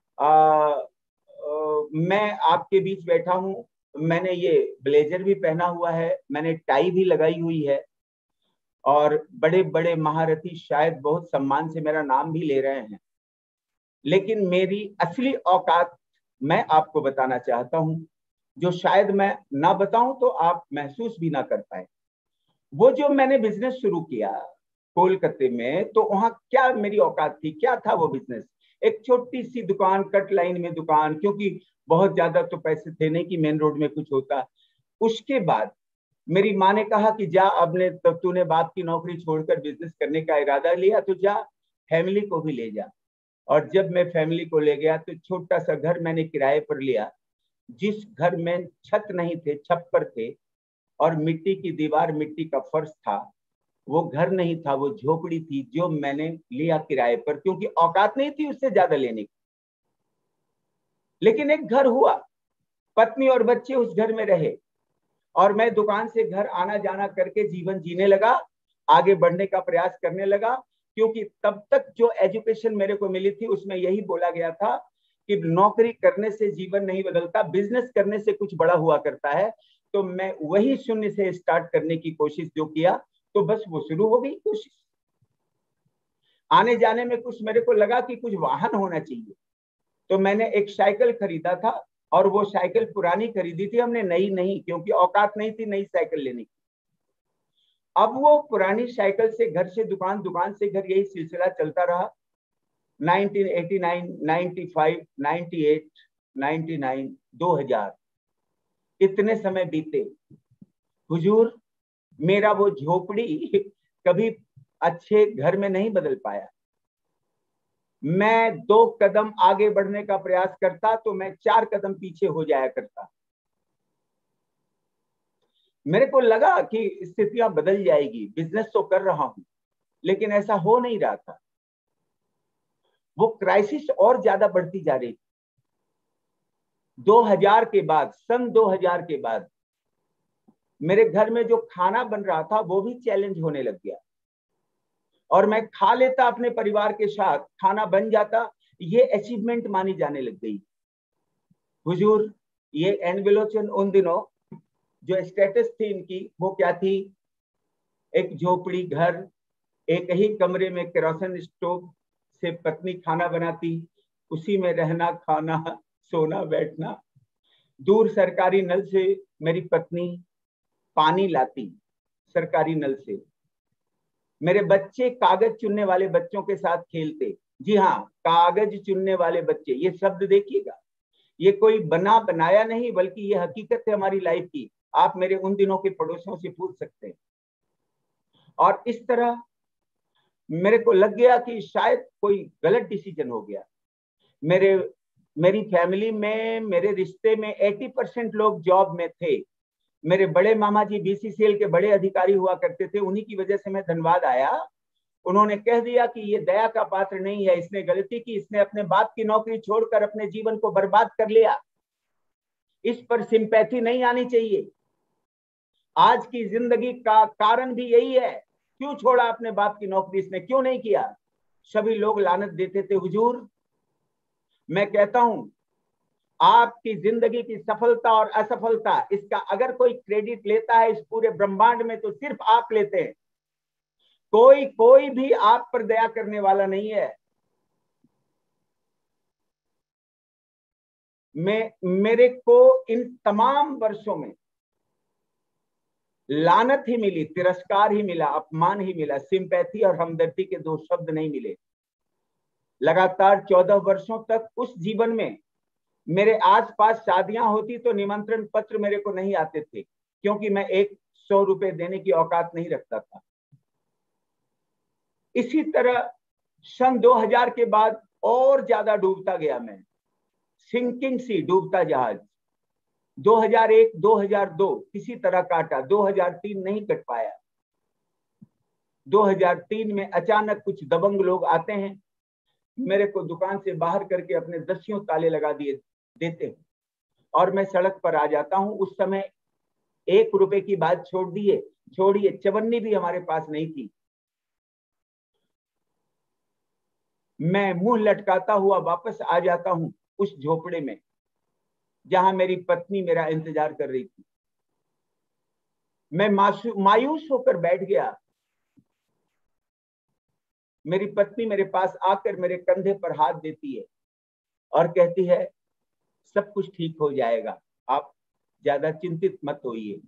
मैं आपके बीच बैठा हूं, मैंने ये ब्लेजर भी पहना हुआ है, मैंने टाई भी लगाई हुई है, और बड़े बड़े महारथी शायद बहुत सम्मान से मेरा नाम भी ले रहे हैं, लेकिन मेरी असली औकात मैं आपको बताना चाहता हूं, जो शायद मैं ना बताऊं तो आप महसूस भी ना कर पाए। वो जो मैंने बिजनेस शुरू किया कोलकाता में, तो वहां क्या मेरी औकात थी, क्या था वो बिजनेस। एक छोटी सी दुकान, कट लाइन में दुकान, क्योंकि बहुत ज्यादा तो पैसे थे नहीं कि मेन रोड में कुछ होता। उसके बाद मेरी माँ ने कहा कि जा, अब तूने बाप की नौकरी छोड़कर बिजनेस करने का इरादा लिया तो जा, फैमिली को भी ले जा। और जब मैं फैमिली को ले गया तो छोटा सा घर मैंने किराए पर लिया, जिस घर में छत नहीं थे, छप्पर थे, और मिट्टी की दीवार, मिट्टी का फर्श था। वो घर नहीं था, वो झोपड़ी थी, जो मैंने लिया किराए पर, क्योंकि औकात नहीं थी उससे ज्यादा लेने की। लेकिन एक घर हुआ, पत्नी और बच्चे उस घर में रहे, और मैं दुकान से घर आना जाना करके जीवन जीने लगा, आगे बढ़ने का प्रयास करने लगा। क्योंकि तब तक जो एजुकेशन मेरे को मिली थी उसमें यही बोला गया था कि नौकरी करने से जीवन नहीं बदलता, बिजनेस करने से कुछ बड़ा हुआ करता है। तो मैं वही शून्य से स्टार्ट करने की कोशिश जो किया, तो बस वो शुरू हो गई कोशिश। आने जाने में कुछ मेरे को लगा कि कुछ वाहन होना चाहिए, तो मैंने एक साइकिल खरीदा था, और वो साइकिल पुरानी खरीदी थी हमने, नई नहीं, क्योंकि औकात नहीं थी नई साइकिल लेने की। अब वो पुरानी साइकिल से घर से दुकान, दुकान से घर, यही सिलसिला चलता रहा। 1989, 95, 98, 99, 2000 इतने समय बीते। हुजूर, मेरा वो झोपड़ी कभी अच्छे घर में नहीं बदल पाया। मैं 2 कदम आगे बढ़ने का प्रयास करता तो मैं 4 कदम पीछे हो जाया करता। मेरे को लगा कि स्थितियां बदल जाएगी, बिजनेस तो कर रहा हूं, लेकिन ऐसा हो नहीं रहा था। वो क्राइसिस और ज्यादा बढ़ती जा रही थी। 2000 के बाद, सन 2000 के बाद मेरे घर में जो खाना बन रहा था वो भी चैलेंज होने लग गया, और मैं खा लेता अपने परिवार के साथ, खाना बन जाता, ये अचीवमेंट मानी जाने लग गई। हुजूर, ये एन बिलोचन उन दिनों जो स्टेटस थी इनकी, वो क्या थी, एक झोपड़ी घर, एक ही कमरे में केरोसिन स्टोव से पत्नी खाना बनाती, उसी में रहना, खाना, सोना, बैठना। दूर सरकारी नल से मेरी पत्नी पानी लाती, सरकारी नल से। मेरे बच्चे कागज चुनने वाले बच्चों के साथ खेलते। जी हाँ, कागज चुनने वाले बच्चे, ये शब्द देखिएगा, ये कोई बना बनाया नहीं, बल्कि ये हकीकत है हमारी लाइफ की। आप मेरे उन दिनों के पड़ोसियों से पूछ सकते हैं। और इस तरह मेरे को लग गया कि शायद कोई गलत डिसीजन हो गया। मेरी फैमिली में, मेरे रिश्ते में 80% लोग जॉब में थे। मेरे बड़े मामा जी बीसीसीएल के बड़े अधिकारी हुआ करते थे, उन्हीं की वजह से मैं धनबाद आया। उन्होंने कह दिया कि ये दया का पात्र नहीं है, इसने गलती की, इसने अपने बाप की नौकरी छोड़कर अपने जीवन को बर्बाद कर लिया, इस पर सिंपैथी नहीं आनी चाहिए। आज की जिंदगी का कारण भी यही है, क्यों छोड़ा अपने बाप की नौकरी, इसने क्यों नहीं किया। सभी लोग लानत देते थे। हुजूर, मैं कहता हूं, आपकी जिंदगी की सफलता और असफलता, इसका अगर कोई क्रेडिट लेता है इस पूरे ब्रह्मांड में तो सिर्फ आप लेते हैं। कोई भी आप पर दया करने वाला नहीं है। मेरे को इन तमाम वर्षों में लानत ही मिली, तिरस्कार ही मिला, अपमान ही मिला, सिंपैथी और हमदर्दी के 2 शब्द नहीं मिले। लगातार 14 वर्षों तक उस जीवन में मेरे आसपास शादियां होती तो निमंत्रण पत्र मेरे को नहीं आते थे, क्योंकि मैं एक 100 रुपए देने की औकात नहीं रखता था। इसी तरह सन 2000 के बाद और ज्यादा डूबता गया मैं, सिंकिंग सी, डूबता जहाज। 2001, 2002 किसी तरह काटा, 2003 नहीं कट पाया। 2003 में अचानक कुछ दबंग लोग आते हैं, मेरे को दुकान से बाहर करके अपने 10 ताले लगा देते हैं और मैं सड़क पर आ जाता हूं। उस समय 1 रुपए की बात छोड़िए, चवन्नी भी हमारे पास नहीं थी। मैं मुंह लटकाता हुआ वापस आ जाता हूं उस झोपड़े में जहां मेरी पत्नी मेरा इंतजार कर रही थी। मैं मायूस होकर बैठ गया। मेरी पत्नी मेरे पास आकर मेरे कंधे पर हाथ देती है और कहती है, सब कुछ ठीक हो जाएगा, आप ज्यादा चिंतित मत होइए।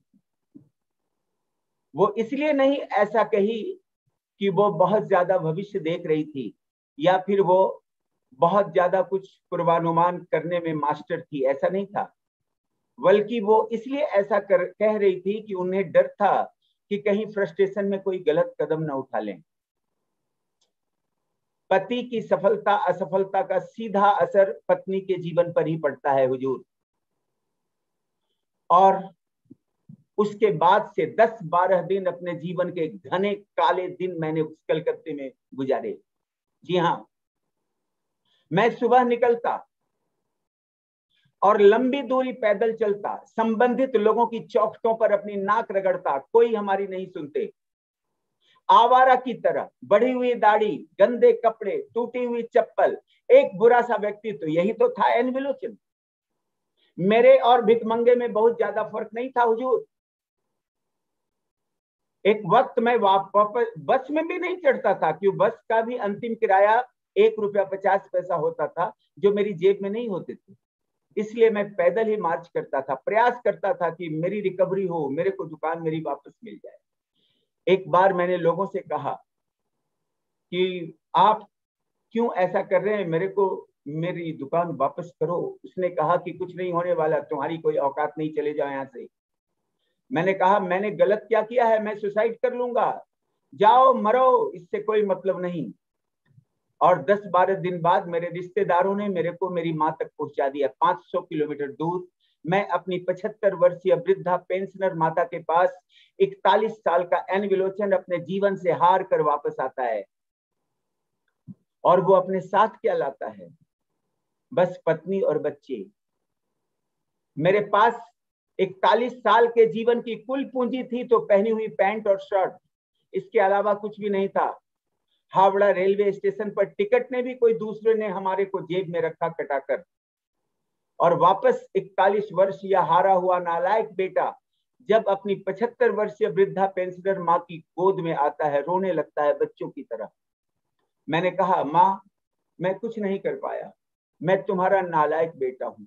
वो इसलिए नहीं ऐसा कही कि वो बहुत ज्यादा भविष्य देख रही थी या फिर वो बहुत ज्यादा कुछ पूर्वानुमान करने में मास्टर थी, ऐसा नहीं था। बल्कि वो इसलिए ऐसा कह रही थी कि उन्हें डर था कि कहीं फ्रस्ट्रेशन में कोई गलत कदम न उठा लें। पति की सफलता असफलता का सीधा असर पत्नी के जीवन पर ही पड़ता है हुजूर। और उसके बाद से 10-12 दिन अपने जीवन के घने काले दिन मैंने उस कलकत्ते में गुजारे। जी हाँ, मैं सुबह निकलता और लंबी दूरी पैदल चलता, संबंधित लोगों की चौखटों पर अपनी नाक रगड़ता, कोई हमारी नहीं सुनते। आवारा की तरह, बढ़ी हुई दाढ़ी, गंदे कपड़े, टूटी हुई चप्पल, एक बुरा सा व्यक्तित्व, यही तो था एन विलोचन। मेरे और भिकमंगे में बहुत ज्यादा फर्क नहीं था हुजूर। एक वक्त मैं वापस बस में भी नहीं चढ़ता था, क्यों बस का भी अंतिम किराया 1 रुपया 50 पैसा होता था, जो मेरी जेब में नहीं होते थे। इसलिए मैं पैदल ही मार्च करता था, प्रयास करता था कि मेरी रिकवरी हो, मेरे को दुकान मेरी वापस मिल जाए। एक बार मैंने लोगों से कहा कि आप क्यों ऐसा कर रहे हैं, मेरे को मेरी दुकान वापस करो। उसने कहा कि कुछ नहीं होने वाला, तुम्हारी कोई औकात नहीं, चले जाओ यहाँ से। मैंने कहा, मैंने गलत क्या किया है, मैं सुसाइड कर लूंगा, जाओ मरो, इससे कोई मतलब नहीं। और 10-12 दिन बाद मेरे रिश्तेदारों ने मेरे को मेरी माँ तक पहुंचा दिया, 500 किलोमीटर दूर। मैं अपनी 75 वर्षीय वृद्धा पेंशनर माता के पास 41 साल का एन विलोचन अपने जीवन से हार कर वापस आता है। और वो अपने साथ क्या लाता है? बस पत्नी और बच्चे। मेरे पास 41 साल के जीवन की कुल पूंजी थी तो पहनी हुई पैंट और शर्ट, इसके अलावा कुछ भी नहीं था। हावड़ा रेलवे स्टेशन पर टिकट ने भी कोई दूसरे ने हमारे को जेब में रखा कटाकर। और वापस 41 वर्षीय हारा हुआ नालायक बेटा जब अपनी 75 वर्षीय वृद्धा पेंशनर माँ की गोद में आता है, रोने लगता है बच्चों की तरह। मैंने कहा, माँ मैं कुछ नहीं कर पाया, मैं तुम्हारा नालायक बेटा हूं,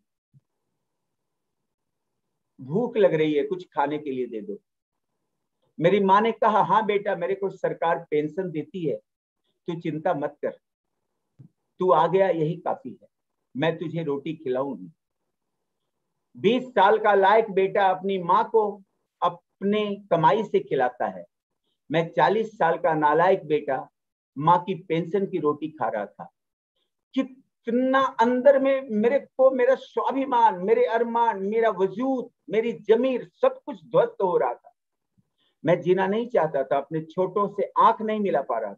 भूख लग रही है, कुछ खाने के लिए दे दो। मेरी माँ ने कहा, हाँ बेटा, मेरे को सरकार पेंशन देती है, तू चिंता मत कर, तू आ गया यही काफी है, मैं तुझे रोटी खिलाऊंगी। 20 साल का लायक बेटा अपनी माँ को अपने कमाई से खिलाता है। मैं 40 साल का नालायक बेटा माँ की पेंशन की रोटी खा रहा था। कितना अंदर में मेरे को मेरा स्वाभिमान, मेरे अरमान, मेरा वजूद, मेरी जमीर, सब कुछ ध्वस्त हो रहा था। मैं जीना नहीं चाहता था, अपने छोटों से आंख नहीं मिला पा रहा था।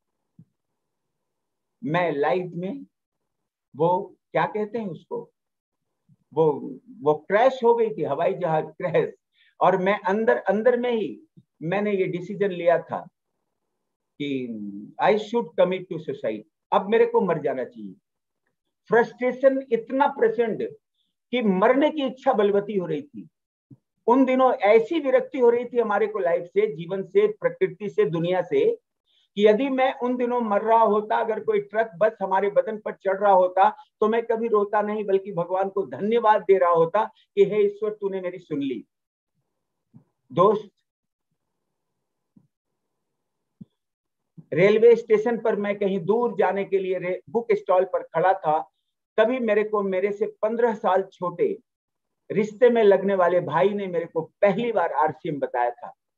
मैं लाइफ में वो क्या कहते हैं उसको, वो क्रैश हो गई थी, हवाई जहाज क्रैश। और मैं अंदर में ही मैंने ये डिसीजन लिया था कि I should commit to suicide, अब मेरे को मर जाना चाहिए। फ्रस्ट्रेशन इतना प्रचंड कि मरने की इच्छा बलवती हो रही थी। उन दिनों ऐसी विरक्ति हो रही थी हमारे को लाइफ से, जीवन से, प्रकृति से, दुनिया से, कि यदि मैं उन दिनों मर रहा होता, अगर कोई ट्रक बस हमारे बदन पर चढ़ रहा होता, तो मैं कभी रोता नहीं, बल्कि भगवान को धन्यवाद दे रहा होता कि हे ईश्वर, तूने मेरी सुन ली। दोस्त, रेलवे स्टेशन पर मैं कहीं दूर जाने के लिए बुक स्टॉल पर खड़ा था, तभी मेरे को मेरे से 15 साल छोटे रिश्ते में लगने वाले भाई ने मेरे को पहली बार आरसीएम बताया था।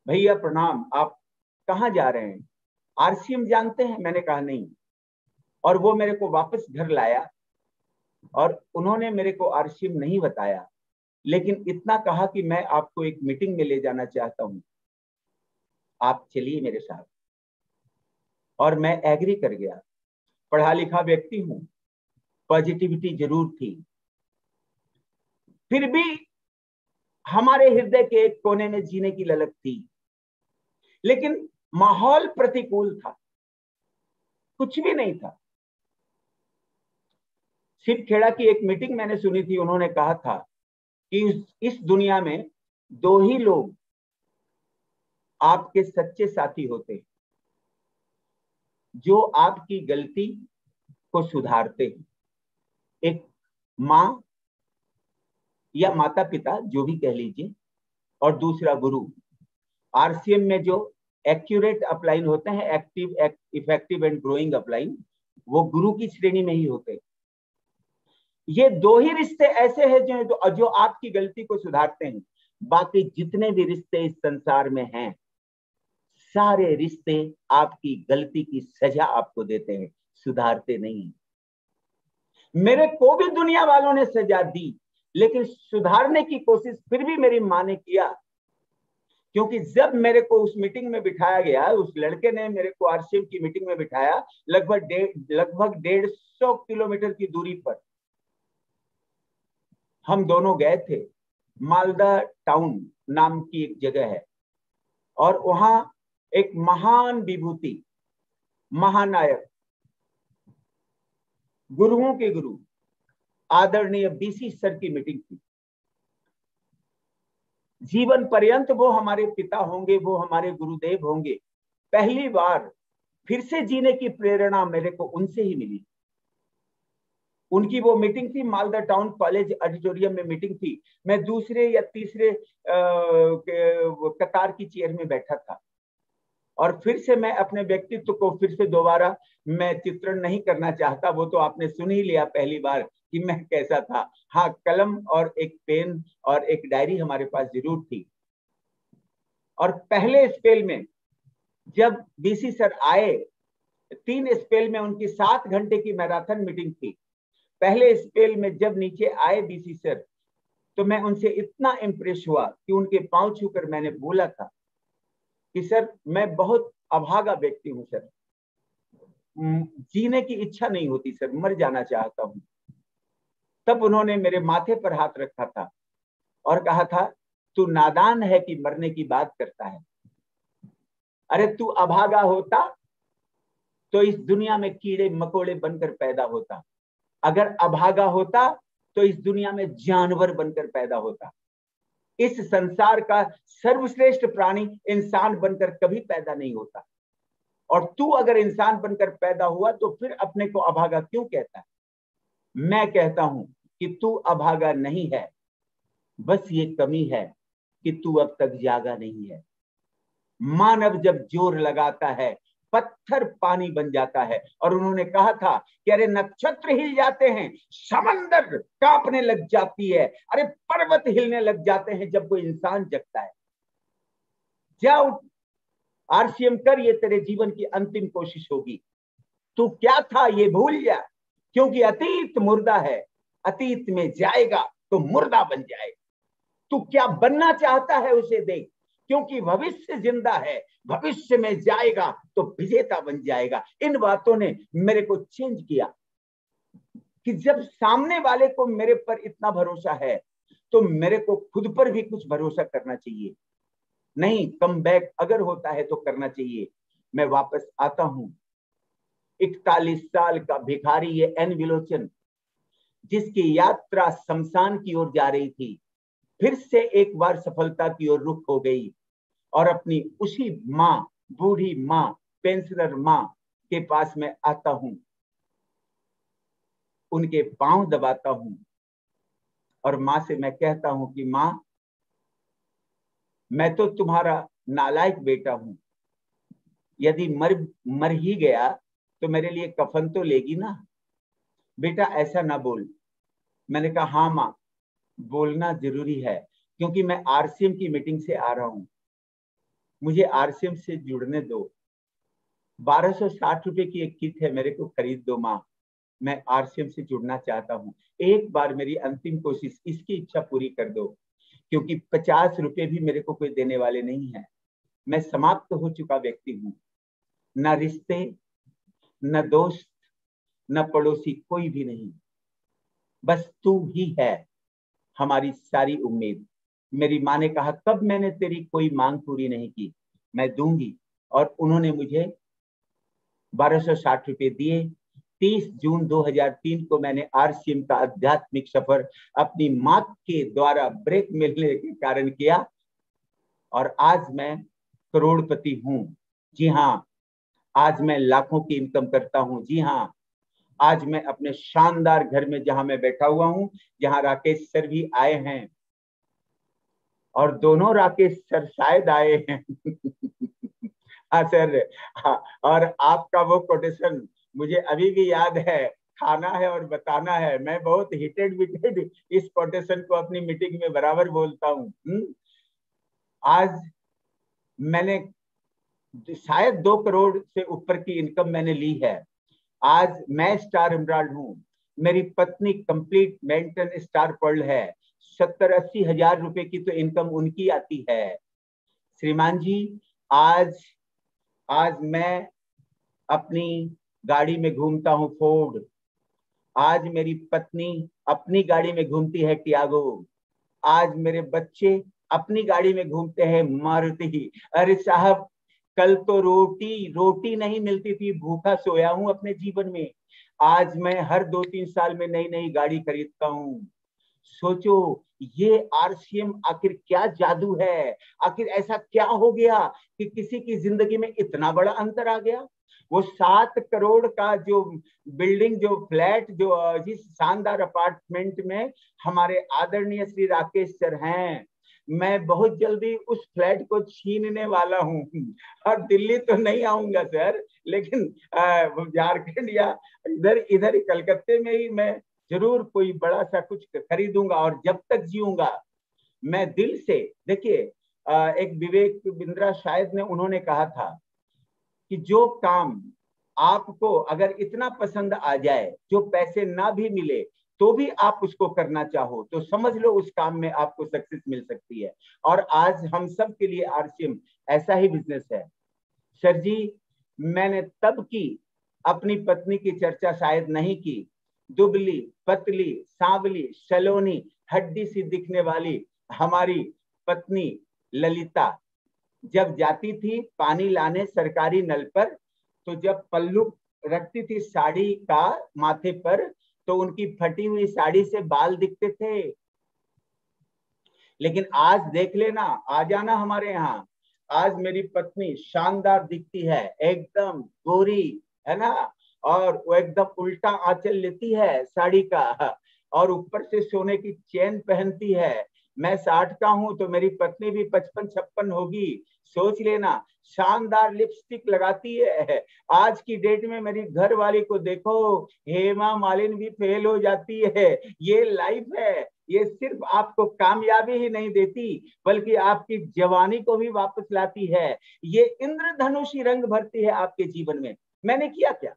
भैया प्रणाम, आप कहाँ जा रहे हैं? आरसीएम जानते हैं? मैंने कहा नहीं। और वो मेरे को वापस घर लाया और उन्होंने मेरे को आरसीएम नहीं बताया, लेकिन इतना कहा कि मैं आपको एक मीटिंग में ले जाना चाहता हूं, आप चलिए मेरे साथ। और मैं एग्री कर गया। पढ़ा लिखा व्यक्ति हूं, पॉजिटिविटी जरूर थी, फिर भी हमारे हृदय के एक कोने में जीने की ललक थी, लेकिन माहौल प्रतिकूल था, कुछ भी नहीं था। शिव खेड़ा की एक मीटिंग मैंने सुनी थी, उन्होंने कहा था कि इस दुनिया में दो ही लोग आपके सच्चे साथी होते हैं, जो आपकी गलती को सुधारते हैं। एक माँ या माता पिता, जो भी कह लीजिए, और दूसरा गुरु। आरसीएम में जो एक्यूरेट अपलाइन होते हैं, active, effective and growing upline, वो गुरु की श्रेणी में ही होते हैं। ये दो ही रिश्ते ऐसे हैं जो आपकी गलती को सुधारते हैं। बाकी जितने भी रिश्ते इस संसार में हैं, सारे रिश्ते आपकी गलती की सजा आपको देते हैं, सुधारते नहीं। मेरे को भी दुनिया वालों ने सजा दी, लेकिन सुधारने की कोशिश फिर भी मेरी मां ने किया। क्योंकि जब मेरे को उस मीटिंग में बिठाया गया, उस लड़के ने मेरे को आरसीएम की मीटिंग में बिठाया, लगभग 150 किलोमीटर की दूरी पर हम दोनों गए थे। मालदा टाउन नाम की एक जगह है, और वहां एक महान विभूति, महानायक, गुरुओं के गुरु आदरणीय बीसी सर की मीटिंग थी। जीवन पर्यंत वो हमारे पिता होंगे, वो हमारे गुरुदेव होंगे। पहली बार फिर से जीने की प्रेरणा मेरे को उनसे ही मिली। उनकी वो मीटिंग थी, मालदा टाउन कॉलेज ऑडिटोरियम में मीटिंग थी। मैं दूसरे या तीसरे कतार की चेयर में बैठा था, और फिर से मैं अपने व्यक्तित्व को फिर से दोबारा मैं चित्रण नहीं करना चाहता। वो तो आपने सुन ही लिया पहली बार कि मैं कैसा था। हाँ, कलम और एक पेन और एक डायरी हमारे पास जरूर थी। और पहले स्पेल में जब बीसी सर आए, 3 स्पेल में उनकी 7 घंटे की मैराथन मीटिंग थी। पहले स्पेल में जब नीचे आए बीसी सर, तो मैं उनसे इतना इम्प्रेस हुआ कि उनके पांव छूकर मैंने बोला था कि सर, मैं बहुत अभागा व्यक्ति हूं सर, जीने की इच्छा नहीं होती सर, मर जाना चाहता हूं। तब उन्होंने मेरे माथे पर हाथ रखा था और कहा था, तू नादान है कि मरने की बात करता है। अरे तू अभागा होता तो इस दुनिया में कीड़े मकोड़े बनकर पैदा होता। अगर अभागा होता तो इस दुनिया में जानवर बनकर पैदा होता। इस संसार का सर्वश्रेष्ठ प्राणी इंसान बनकर कभी पैदा नहीं होता। और तू अगर इंसान बनकर पैदा हुआ तो फिर अपने को अभागा क्यों कहता है? मैं कहता हूं कि तू अभागा नहीं है, बस ये कमी है कि तू अब तक जागा नहीं है। मानव जब जोर लगाता है, पत्थर पानी बन जाता है। और उन्होंने कहा था कि अरे नक्षत्र हिल जाते हैं, समंदर कांपने लग जाती है, अरे पर्वत हिलने लग जाते हैं जब कोई इंसान जगता है। जाओ आरसीएम कर, ये तेरे जीवन की अंतिम कोशिश होगी। तू क्या था ये भूल जा, क्योंकि अतीत मुर्दा है, अतीत में जाएगा तो मुर्दा बन जाएगा। तू क्या बनना चाहता है उसे देख, क्योंकि भविष्य जिंदा है, भविष्य में जाएगा तो विजेता बन जाएगा। इन बातों ने मेरे को चेंज किया कि जब सामने वाले को मेरे पर इतना भरोसा है तो मेरे को खुद पर भी कुछ भरोसा करना चाहिए। नहीं, कम बैक अगर होता है तो करना चाहिए। मैं वापस आता हूं। 41 साल का भिखारी ये एन विलोचन, जिसकी यात्रा शमशान की ओर जा रही थी, फिर से एक बार सफलता की ओर रुख हो गई। और अपनी उसी माँ, बूढ़ी माँ, पेंशनर माँ के पास में आता हूं, उनके पांव दबाता हूं और माँ से मैं कहता हूं कि माँ, मैं तो तुम्हारा नालायक बेटा हूं, यदि मर ही गया तो मेरे लिए कफन तो लेगी ना? बेटा ऐसा ना बोल। मैंने कहा हाँ माँ, बोलना जरूरी है, क्योंकि मैं आरसीएम की मीटिंग से आ रहा हूं। मुझे आरसीएम से जुड़ने दो। 1260 रुपए की एक किट है, मेरे को खरीद दो माँ, मैं आरसीएम से जुड़ना चाहता हूँ। एक बार मेरी अंतिम कोशिश, इसकी इच्छा पूरी कर दो, क्योंकि 50 रुपए भी मेरे को कोई देने वाले नहीं है। मैं समाप्त हो चुका व्यक्ति हूँ, न रिश्ते, न दोस्त, न पड़ोसी, कोई भी नहीं, बस तू ही है हमारी सारी उम्मीद। मेरी माँ ने कहा, कब मैंने तेरी कोई मांग पूरी नहीं की, मैं दूंगी। और उन्होंने मुझे 1260 रुपए दिए। 30 जून 2003 को मैंने आरसीएम का आध्यात्मिक सफर अपनी माँ के द्वारा ब्रेक मिलने के कारण किया, और आज मैं करोड़पति हूँ। जी हाँ, आज मैं लाखों की इनकम करता हूँ। जी हाँ, आज मैं अपने शानदार घर में जहां मैं बैठा हुआ हूं, जहां राकेश सर भी आए हैं, और दोनों राकेश सर शायद आए हैं। हाँ सर, हाँ, और आपका वो कोटेशन मुझे अभी भी याद है, खाना है और बताना है। मैं बहुत हिटेड विटेड इस कोटेशन को अपनी मीटिंग में बराबर बोलता हूँ। आज मैंने शायद 2 करोड़ से ऊपर की इनकम मैंने ली है। आज मैं स्टार एमराल्ड हूँ, मेरी पत्नी कंप्लीट मेंटन स्टार पर्ल है। 70-80 हजार रुपए की तो इनकम उनकी आती है। श्रीमान जी, आज मैं अपनी गाड़ी में घूमता हूँ फोर्ड, आज मेरी पत्नी अपनी गाड़ी में घूमती है टियागो, आज मेरे बच्चे अपनी गाड़ी में घूमते हैं मारुति। अरे साहब, कल तो रोटी नहीं मिलती थी, भूखा सोया हूं अपने जीवन में। आज मैं हर 2-3 साल में नई नई गाड़ी खरीदता हूं। सोचो, ये आरसीएम आखिर क्या जादू है, आखिर ऐसा क्या हो गया कि किसी की जिंदगी में इतना बड़ा अंतर आ गया। वो 7 करोड़ का जो बिल्डिंग, जो फ्लैट, जो जिस शानदार अपार्टमेंट में हमारे आदरणीय श्री राकेश सर हैं, मैं बहुत जल्दी उस फ्लैट को छीनने वाला हूँ। और दिल्ली तो नहीं आऊंगा सर, लेकिन झारखंड या इधर कलकत्ते में ही मैं जरूर कोई बड़ा सा कुछ खरीदूंगा। और जब तक जीऊंगा मैं दिल से, देखिए, एक विवेक बिंद्रा शायद ने, उन्होंने कहा था कि जो काम आपको अगर इतना पसंद आ जाए, जो पैसे ना भी मिले तो भी आप उसको करना चाहो, तो समझ लो उस काम में आपको सक्सेस मिल सकती है। और आज हम सब के लिए आरसीएम ऐसा ही बिजनेस है। सर जी, मैंने तब की अपनी पत्नी की चर्चा शायद नहीं की। दुबली पतली सांवली सलोनी हड्डी सी दिखने वाली हमारी पत्नी ललिता जब जाती थी पानी लाने सरकारी नल पर, तो जब पल्लू रखती थी साड़ी का माथे पर, तो उनकी फटी हुई साड़ी से बाल दिखते थे। लेकिन आज देख लेना, आ जाना हमारे यहाँ, आज मेरी पत्नी शानदार दिखती है, एकदम गोरी है ना, और वो एकदम उल्टा आंचल लेती है साड़ी का, और ऊपर से सोने की चेन पहनती है। मैं 60 का हूं तो मेरी पत्नी भी 55-56 होगी, सोच लेना। शानदार लिपस्टिक लगाती है। आज की डेट में मेरी घर वाली को देखो, हेमा मालिनी भी फेल हो जाती है। ये लाइफ है, ये सिर्फ आपको कामयाबी ही नहीं देती बल्कि आपकी जवानी को भी वापस लाती है। ये इंद्रधनुषी रंग भरती है आपके जीवन में। मैंने किया क्या?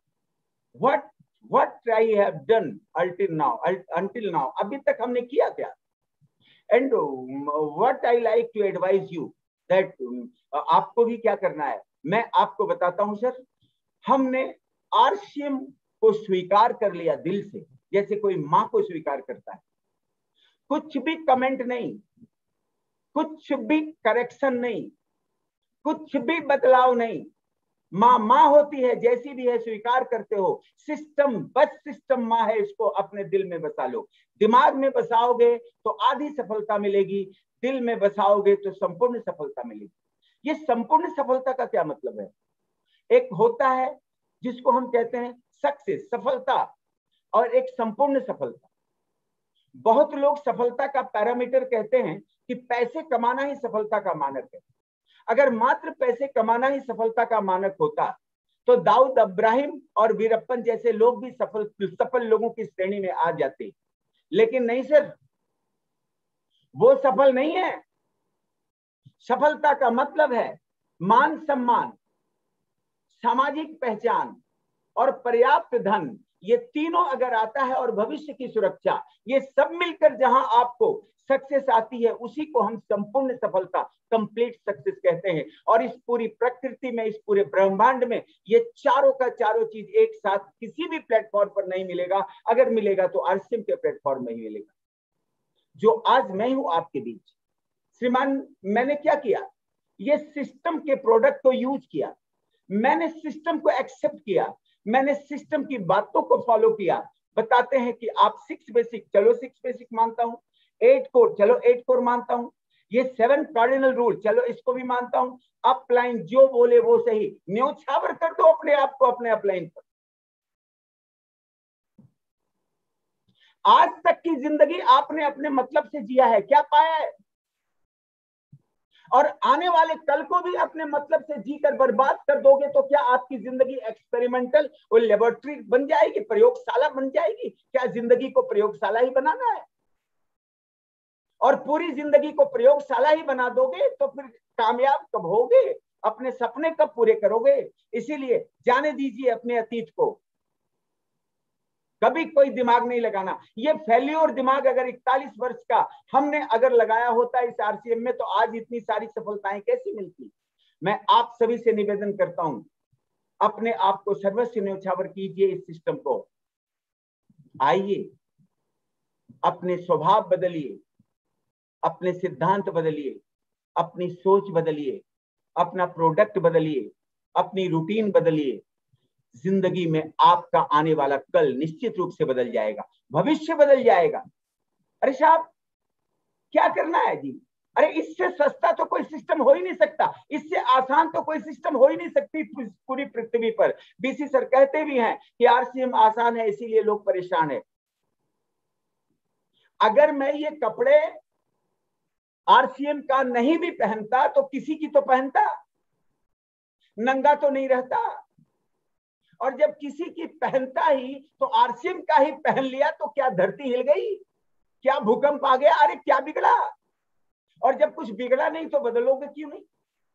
What I have done until now, अभी तक हमने किया क्या? And what I like to advise you that आपको भी क्या करना है, मैं आपको बताता हूं सर। हमने आरसीएम को स्वीकार कर लिया दिल से, जैसे कोई माँ को स्वीकार करता है। कुछ भी कमेंट नहीं, कुछ भी करेक्शन नहीं, कुछ भी बदलाव नहीं। माँ होती है, जैसी भी है स्वीकार करते हो। सिस्टम, बस सिस्टम माँ है, इसको अपने दिल में बसा लो। दिमाग में बसाओगे तो आधी सफलता मिलेगी, दिल में बसाओगे तो संपूर्ण सफलता मिलेगी। ये संपूर्ण सफलता का क्या मतलब है? एक होता है जिसको हम कहते हैं सक्सेस, सफलता, और एक संपूर्ण सफलता। बहुत लोग सफलता का पैरामीटर कहते हैं कि पैसे कमाना ही सफलता का मानक है। अगर मात्र पैसे कमाना ही सफलता का मानक होता तो दाऊद इब्राहिम और वीरप्पन जैसे लोग भी सफल लोगों की श्रेणी में आ जाते। लेकिन नहीं सर, वो सफल नहीं है। सफलता का मतलब है मान सम्मान, सामाजिक पहचान और पर्याप्त धन। ये तीनों अगर आता है और भविष्य की सुरक्षा, ये सब मिलकर जहां आपको सक्सेस आती है, उसी को हम संपूर्ण सफलता, कंप्लीट सक्सेस कहते हैं। और इस पूरी प्रकृति में, इस पूरे ब्रह्मांड में ये चारों का चारों चीज एक साथ किसी भी प्लेटफॉर्म पर नहीं मिलेगा। अगर मिलेगा तो आरसीएम के प्लेटफॉर्म में ही मिलेगा। जो आज मैं हूं आपके बीच, श्रीमान, मैंने क्या किया? ये सिस्टम के प्रोडक्ट को यूज किया, मैंने सिस्टम को एक्सेप्ट किया, मैंने सिस्टम की बातों को फॉलो किया। बताते हैं कि आप 6 बेसिक, चलो 6 बेसिक मानता हूं, 8 कोर, चलो 8 कोर मानता हूं, ये 7 कार्डिनल रूल, चलो इसको भी मानता हूं। अपलाइन जो बोले वो सही, न्योछावर कर दो अपने आप को अपने अपलाइन पर। आज तक की जिंदगी आपने अपने मतलब से जिया है, क्या पाया है? और आने वाले कल को भी अपने मतलब से जीकर बर्बाद कर दोगे तो क्या आपकी जिंदगी एक्सपेरिमेंटल और लेबोरेटरी बन जाएगी, प्रयोगशाला बन जाएगी? क्या जिंदगी को प्रयोगशाला ही बनाना है? और पूरी जिंदगी को प्रयोगशाला ही बना दोगे तो फिर कामयाब कब होगे? अपने सपने कब पूरे करोगे? इसीलिए जाने दीजिए अपने अतीत को, कभी कोई दिमाग नहीं लगाना। ये फेल्योर दिमाग अगर 41 वर्ष का हमने अगर लगाया होता इस आरसीएम में, तो आज इतनी सारी सफलताएं कैसी मिलती? मैं आप सभी से निवेदन करता हूं, अपने आप को सर्वस्व न्योछावर कीजिए इस सिस्टम को। आइए, अपने स्वभाव बदलिए, अपने सिद्धांत बदलिए, अपनी सोच बदलिए, अपना प्रोडक्ट बदलिए, अपनी रूटीन बदलिए। जिंदगी में आपका आने वाला कल निश्चित रूप से बदल जाएगा, भविष्य बदल जाएगा। अरे साहब, क्या करना है जी? अरे इससे सस्ता तो कोई सिस्टम हो ही नहीं सकता, इससे आसान तो कोई सिस्टम हो ही नहीं सकती पूरी पृथ्वी पर। बीसी सर कहते भी हैं कि आरसीएम आसान है इसीलिए लोग परेशान है। अगर मैं ये कपड़े आरसीएम का नहीं भी पहनता तो किसी की तो पहनता, नंगा तो नहीं रहता। और जब किसी की पहनता ही तो आरसीएम का ही पहन लिया तो क्या धरती हिल गई? क्या भूकंप आ गया? अरे क्या बिगड़ा? और जब कुछ बिगड़ा नहीं तो बदलोगे क्यों नहीं?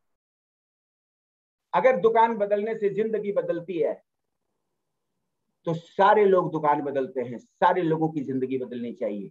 अगर दुकान बदलने से जिंदगी बदलती है तो सारे लोग दुकान बदलते हैं, सारे लोगों की जिंदगी बदलनी चाहिए।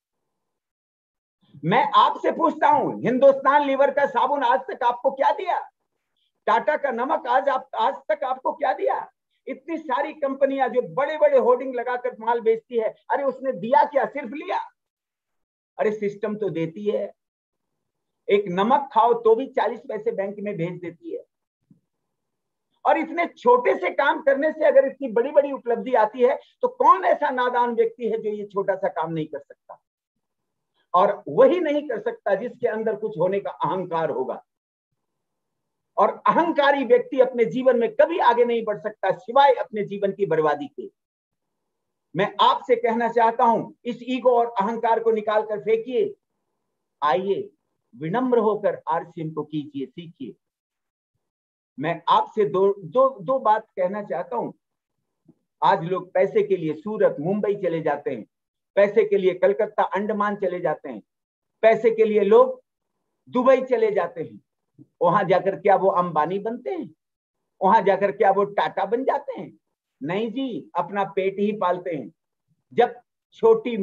मैं आपसे पूछता हूं, हिंदुस्तान लीवर का साबुन आज तक आपको क्या दिया? टाटा का नमक आज तक आपको क्या दिया? इतनी सारी कंपनियां जो बड़े बड़े होर्डिंग लगाकर माल बेचती है, अरे उसने दिया क्या? सिर्फ लिया। अरे सिस्टम तो देती है, एक नमक खाओ तो भी 40 पैसे बैंक में भेज देती है। और इतने छोटे से काम करने से अगर इतनी बड़ी बड़ी उपलब्धि आती है तो कौन ऐसा नादान व्यक्ति है जो ये छोटा सा काम नहीं कर सकता? और वही नहीं कर सकता जिसके अंदर कुछ होने का अहंकार होगा। और अहंकारी व्यक्ति अपने जीवन में कभी आगे नहीं बढ़ सकता सिवाय अपने जीवन की बर्बादी के। मैं आपसे कहना चाहता हूं, इस ईगो और अहंकार को निकाल कर फेंकिए। आइए, विनम्र होकर आरसीएम को कीजिए, सीखिए। मैं आपसे दो बात कहना चाहता हूं। आज लोग पैसे के लिए सूरत, मुंबई चले जाते हैं, पैसे के लिए कलकत्ता, अंडमान चले जाते हैं, पैसे के लिए लोग दुबई चले जाते हैं। वहां जाकर क्या वो अंबानी बनते हैं? वहां जाकर क्या वो टाटा बन जाते हैं? नहीं जी, अपना पेट ही पालते हैं। जब छोटी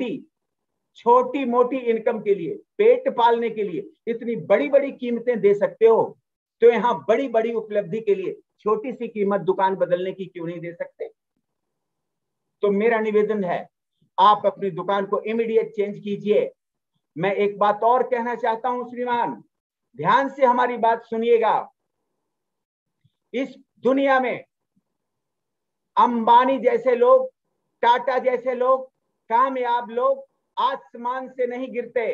मोटी इनकम के लिए, पेट पालने के लिए इतनी बड़ी बड़ी कीमतें दे सकते हो, तो यहां बड़ी बड़ी उपलब्धि के लिए छोटी सी कीमत दुकान बदलने की क्यों नहीं दे सकते? तो मेरा निवेदन है, आप अपनी दुकान को इमीडिएट चेंज कीजिए। मैं एक बात और कहना चाहता हूं श्रीमान, ध्यान से हमारी बात सुनिएगा। इस दुनिया में अंबानी जैसे लोग, टाटा जैसे लोग, कामयाब लोग आसमान से नहीं गिरते,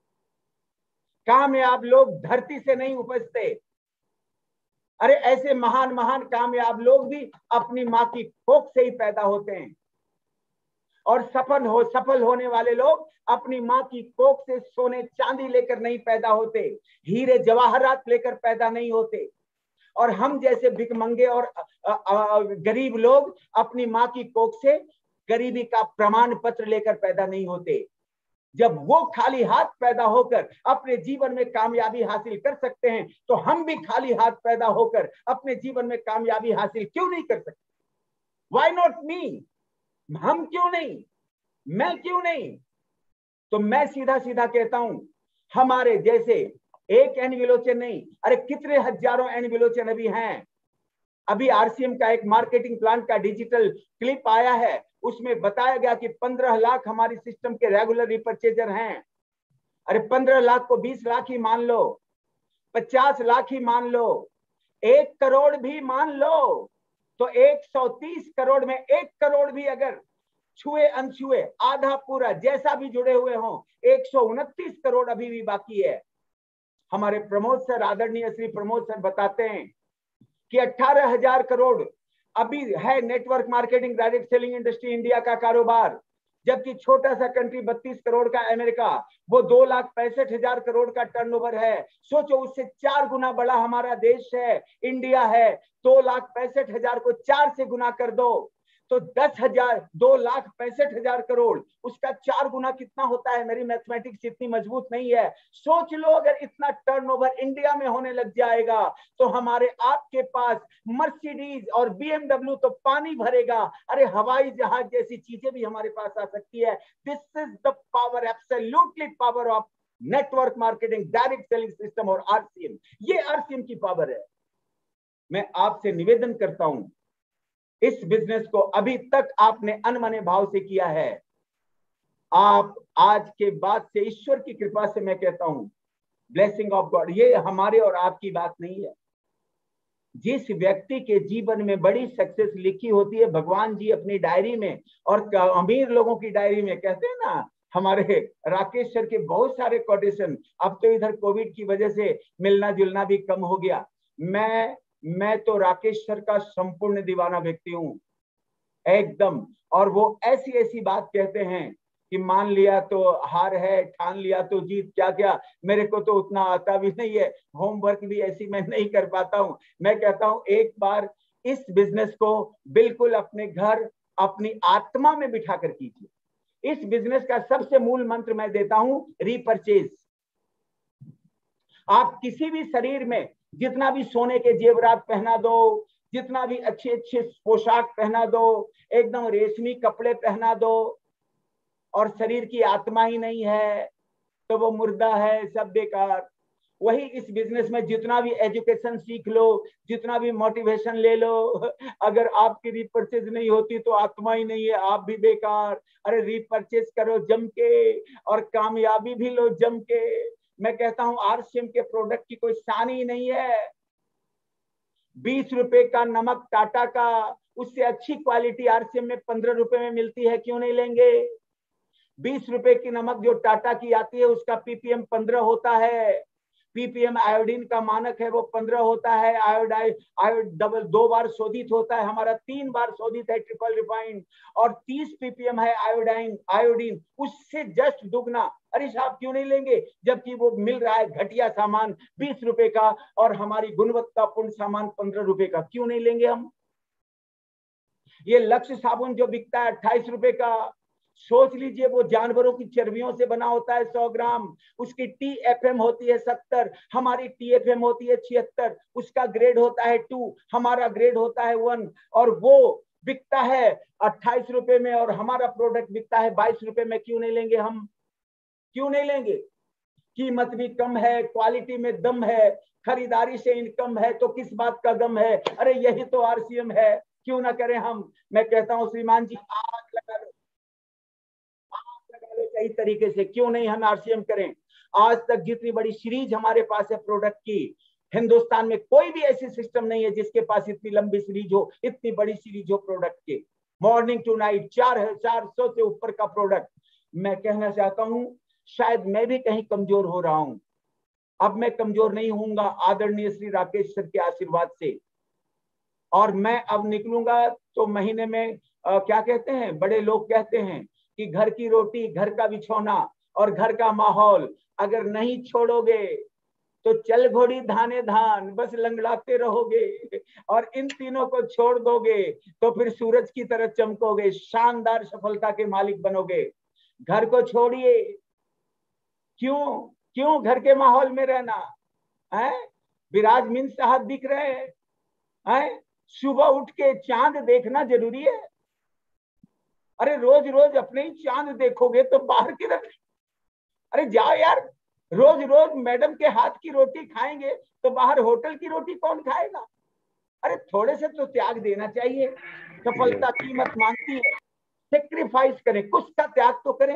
कामयाब लोग धरती से नहीं उपजते। अरे ऐसे महान महान कामयाब लोग भी अपनी मां की कोख से ही पैदा होते हैं। और सफल होने वाले लोग अपनी मां की कोख से सोने चांदी लेकर नहीं पैदा होते, हीरे जवाहरात लेकर पैदा नहीं होते। और हम जैसे भिखमंगे और गरीब लोग अपनी मां की कोख से गरीबी का प्रमाण पत्र लेकर पैदा नहीं होते। जब वो खाली हाथ पैदा होकर अपने जीवन में कामयाबी हासिल कर सकते हैं तो हम भी खाली हाथ पैदा होकर अपने जीवन में कामयाबी हासिल क्यों नहीं कर सकते? Why not me? हम क्यों नहीं, मैं क्यों नहीं? तो मैं सीधा सीधा कहता हूं, हमारे जैसे एक एन विलोचन नहीं, अरे कितने हजारों एन विलोचन अभी हैं। अभी आरसीएम का एक मार्केटिंग प्लान का डिजिटल क्लिप आया है, उसमें बताया गया कि 15 लाख हमारी सिस्टम के रेगुलर रिपर्चेजर हैं। अरे 15 लाख को 20 लाख ही मान लो, 50 लाख ही मान लो, 1 करोड़ भी मान लो, तो 130 करोड़ में 1 करोड़ भी अगर छुए अनछुए, आधा पूरा जैसा भी जुड़े हुए हों, 129 करोड़ अभी भी बाकी है। हमारे प्रमोद सर, आदरणीय श्री प्रमोद सर बताते हैं कि 18,000 करोड़ अभी है network marketing direct selling industry India का कारोबार, जबकि छोटा सा कंट्री 32 करोड़ का अमेरिका, वो 2,65,000 करोड़ का टर्नओवर है। सोचो, उससे 4 गुना बड़ा हमारा देश है, इंडिया है। 2,65,000 को 4 से गुना कर दो तो 2,65,000 करोड़, उसका 4 गुना कितना होता है? मेरी मैथमेटिक्स इतनी मजबूत नहीं है। सोच लो, अगर इतना टर्नओवर इंडिया में होने लग जाएगा तो हमारे आपके पास मर्सिडीज और बीएमडब्ल्यू तो पानी भरेगा, अरे हवाई जहाज जैसी चीजें भी हमारे पास आ सकती है। This is the power, absolutely power of network marketing direct selling system और आरसीएम। ये आरसीएम की पावर है। मैं आपसे निवेदन करता हूं, इस बिजनेस को अभी तक आपने अनमने भाव से किया है, आप आज के बाद से ईश्वर की कृपा से मैं कहता हूं, ब्लेसिंग ऑफ गॉड, ये हमारे और आपकी बात नहीं है। जिस व्यक्ति के जीवन में बड़ी सक्सेस लिखी होती है, भगवान जी अपनी डायरी में और अमीर लोगों की डायरी में, कहते हैं ना, हमारे राकेश सर के बहुत सारे कोटेशन, अब तो इधर कोविड की वजह से मिलना जुलना भी कम हो गया। मैं तो राकेश सर का संपूर्ण दीवाना व्यक्ति हूं एकदम। और वो ऐसी ऐसी बात कहते हैं कि मान लिया तो हार है, ठान लिया तो जीत। क्या क्या, मेरे को तो उतना आता भी नहीं है, होमवर्क भी ऐसी मैं नहीं कर पाता हूं। मैं कहता हूं, एक बार इस बिजनेस को बिल्कुल अपने घर, अपनी आत्मा में बिठा कर कीजिए। इस बिजनेस का सबसे मूल मंत्र मैं देता हूं, रीपरचेज। आप किसी भी शरीर में जितना भी सोने के जेवरात पहना दो, जितना भी अच्छे अच्छे पोशाक पहना दो, एकदम रेशमी कपड़े पहना दो, और शरीर की आत्मा ही नहीं है तो वो मुर्दा है, सब बेकार। वही इस बिजनेस में जितना भी एजुकेशन सीख लो, जितना भी मोटिवेशन ले लो, अगर आपकी रीपरचेज नहीं होती तो आत्मा ही नहीं है, आप भी बेकार। अरे रीपरचेज करो जम के और कामयाबी भी लो जम के। मैं कहता हूं, आरसीएम के प्रोडक्ट की कोई शान ही नहीं है। 20 रुपए का नमक टाटा का, उससे अच्छी क्वालिटी आरसीएम में 15 रुपए में मिलती है, क्यों नहीं लेंगे? 20 रुपए की नमक जो टाटा की आती है उसका पीपीएम 15 होता है। पीपीएम आयोडीन का मानक है, वो 15 होता है। आयोडाइन डबल 2 बार शोधित होता है, हमारा 3 बार शोधित है, ट्रिपल रिफाइंड। और 30 पीपीएम है आयोडीन, उससे जस्ट दुगना। अरे साहब, क्यों नहीं लेंगे? जबकि वो मिल रहा है घटिया सामान 20 रुपए का और हमारी गुणवत्तापूर्ण सामान 15 रुपए का, क्यों नहीं लेंगे हम? ये लक्ष्य साबुन जो बिकता है 28 रुपए का, सोच लीजिए, वो जानवरों की चर्बियों से बना होता है 100 ग्राम, उसकी TFM होती है 70, हमारी TFM होती है 76, उसका ग्रेड होता है 2, हमारा ग्रेड होता है 1, और वो बिकता है 28 रुपए में और हमारा प्रोडक्ट बिकता है 22 रुपए में। क्यों नहीं लेंगे हम? क्यों नहीं लेंगे? कीमत भी कम है, क्वालिटी में दम है, खरीदारी से इनकम है, तो किस बात का गम है? अरे यही तो आरसीएम है, क्यों ना करें हम? मैं कहता हूं, श्रीमान जी, आग लगा लो सही तरीके से, क्यों नहीं हम आरसीएम करें? आज तक जितनी बड़ी सीरीज हमारे पास है प्रोडक्ट की, हिंदुस्तान में कोई भी ऐसी सिस्टम नहीं है जिसके पास इतनी लंबी सीरीज हो, इतनी बड़ी सीरीज हो प्रोडक्ट के, मॉर्निंग टू नाइट 400 से ऊपर का प्रोडक्ट। मैं कहना चाहता हूं, शायद मैं भी कहीं कमजोर हो रहा हूं, अब मैं कमजोर नहीं होऊंगा आदरणीय श्री राकेश सर के आशीर्वाद से। और मैं अब निकलूंगा तो महीने में क्या कहते हैं, बड़े लोग कहते हैं कि घर की रोटी, घर का बिछौना और घर का माहौल अगर नहीं छोड़ोगे तो चल घोड़ी धाने धान, बस लंगड़ाते रहोगे। और इन तीनों को छोड़ दोगे तो फिर सूरज की तरह चमकोगे, शानदार सफलता के मालिक बनोगे। घर को छोड़िए, क्यों क्यों घर के माहौल में रहना है? विराज मीन साहब दिख रहे हैं? सुबह उठ के चांद देखना जरूरी है? अरे रोज रोज अपने ही चांद देखोगे तो बाहर किधर? अरे जाओ यार, रोज रोज मैडम के हाथ की रोटी खाएंगे तो बाहर होटल की रोटी कौन खाएगा? अरे थोड़े से तो त्याग देना चाहिए। सफलता कीमत मांगती है, सेक्रीफाइस करें, कुछ का त्याग तो करें।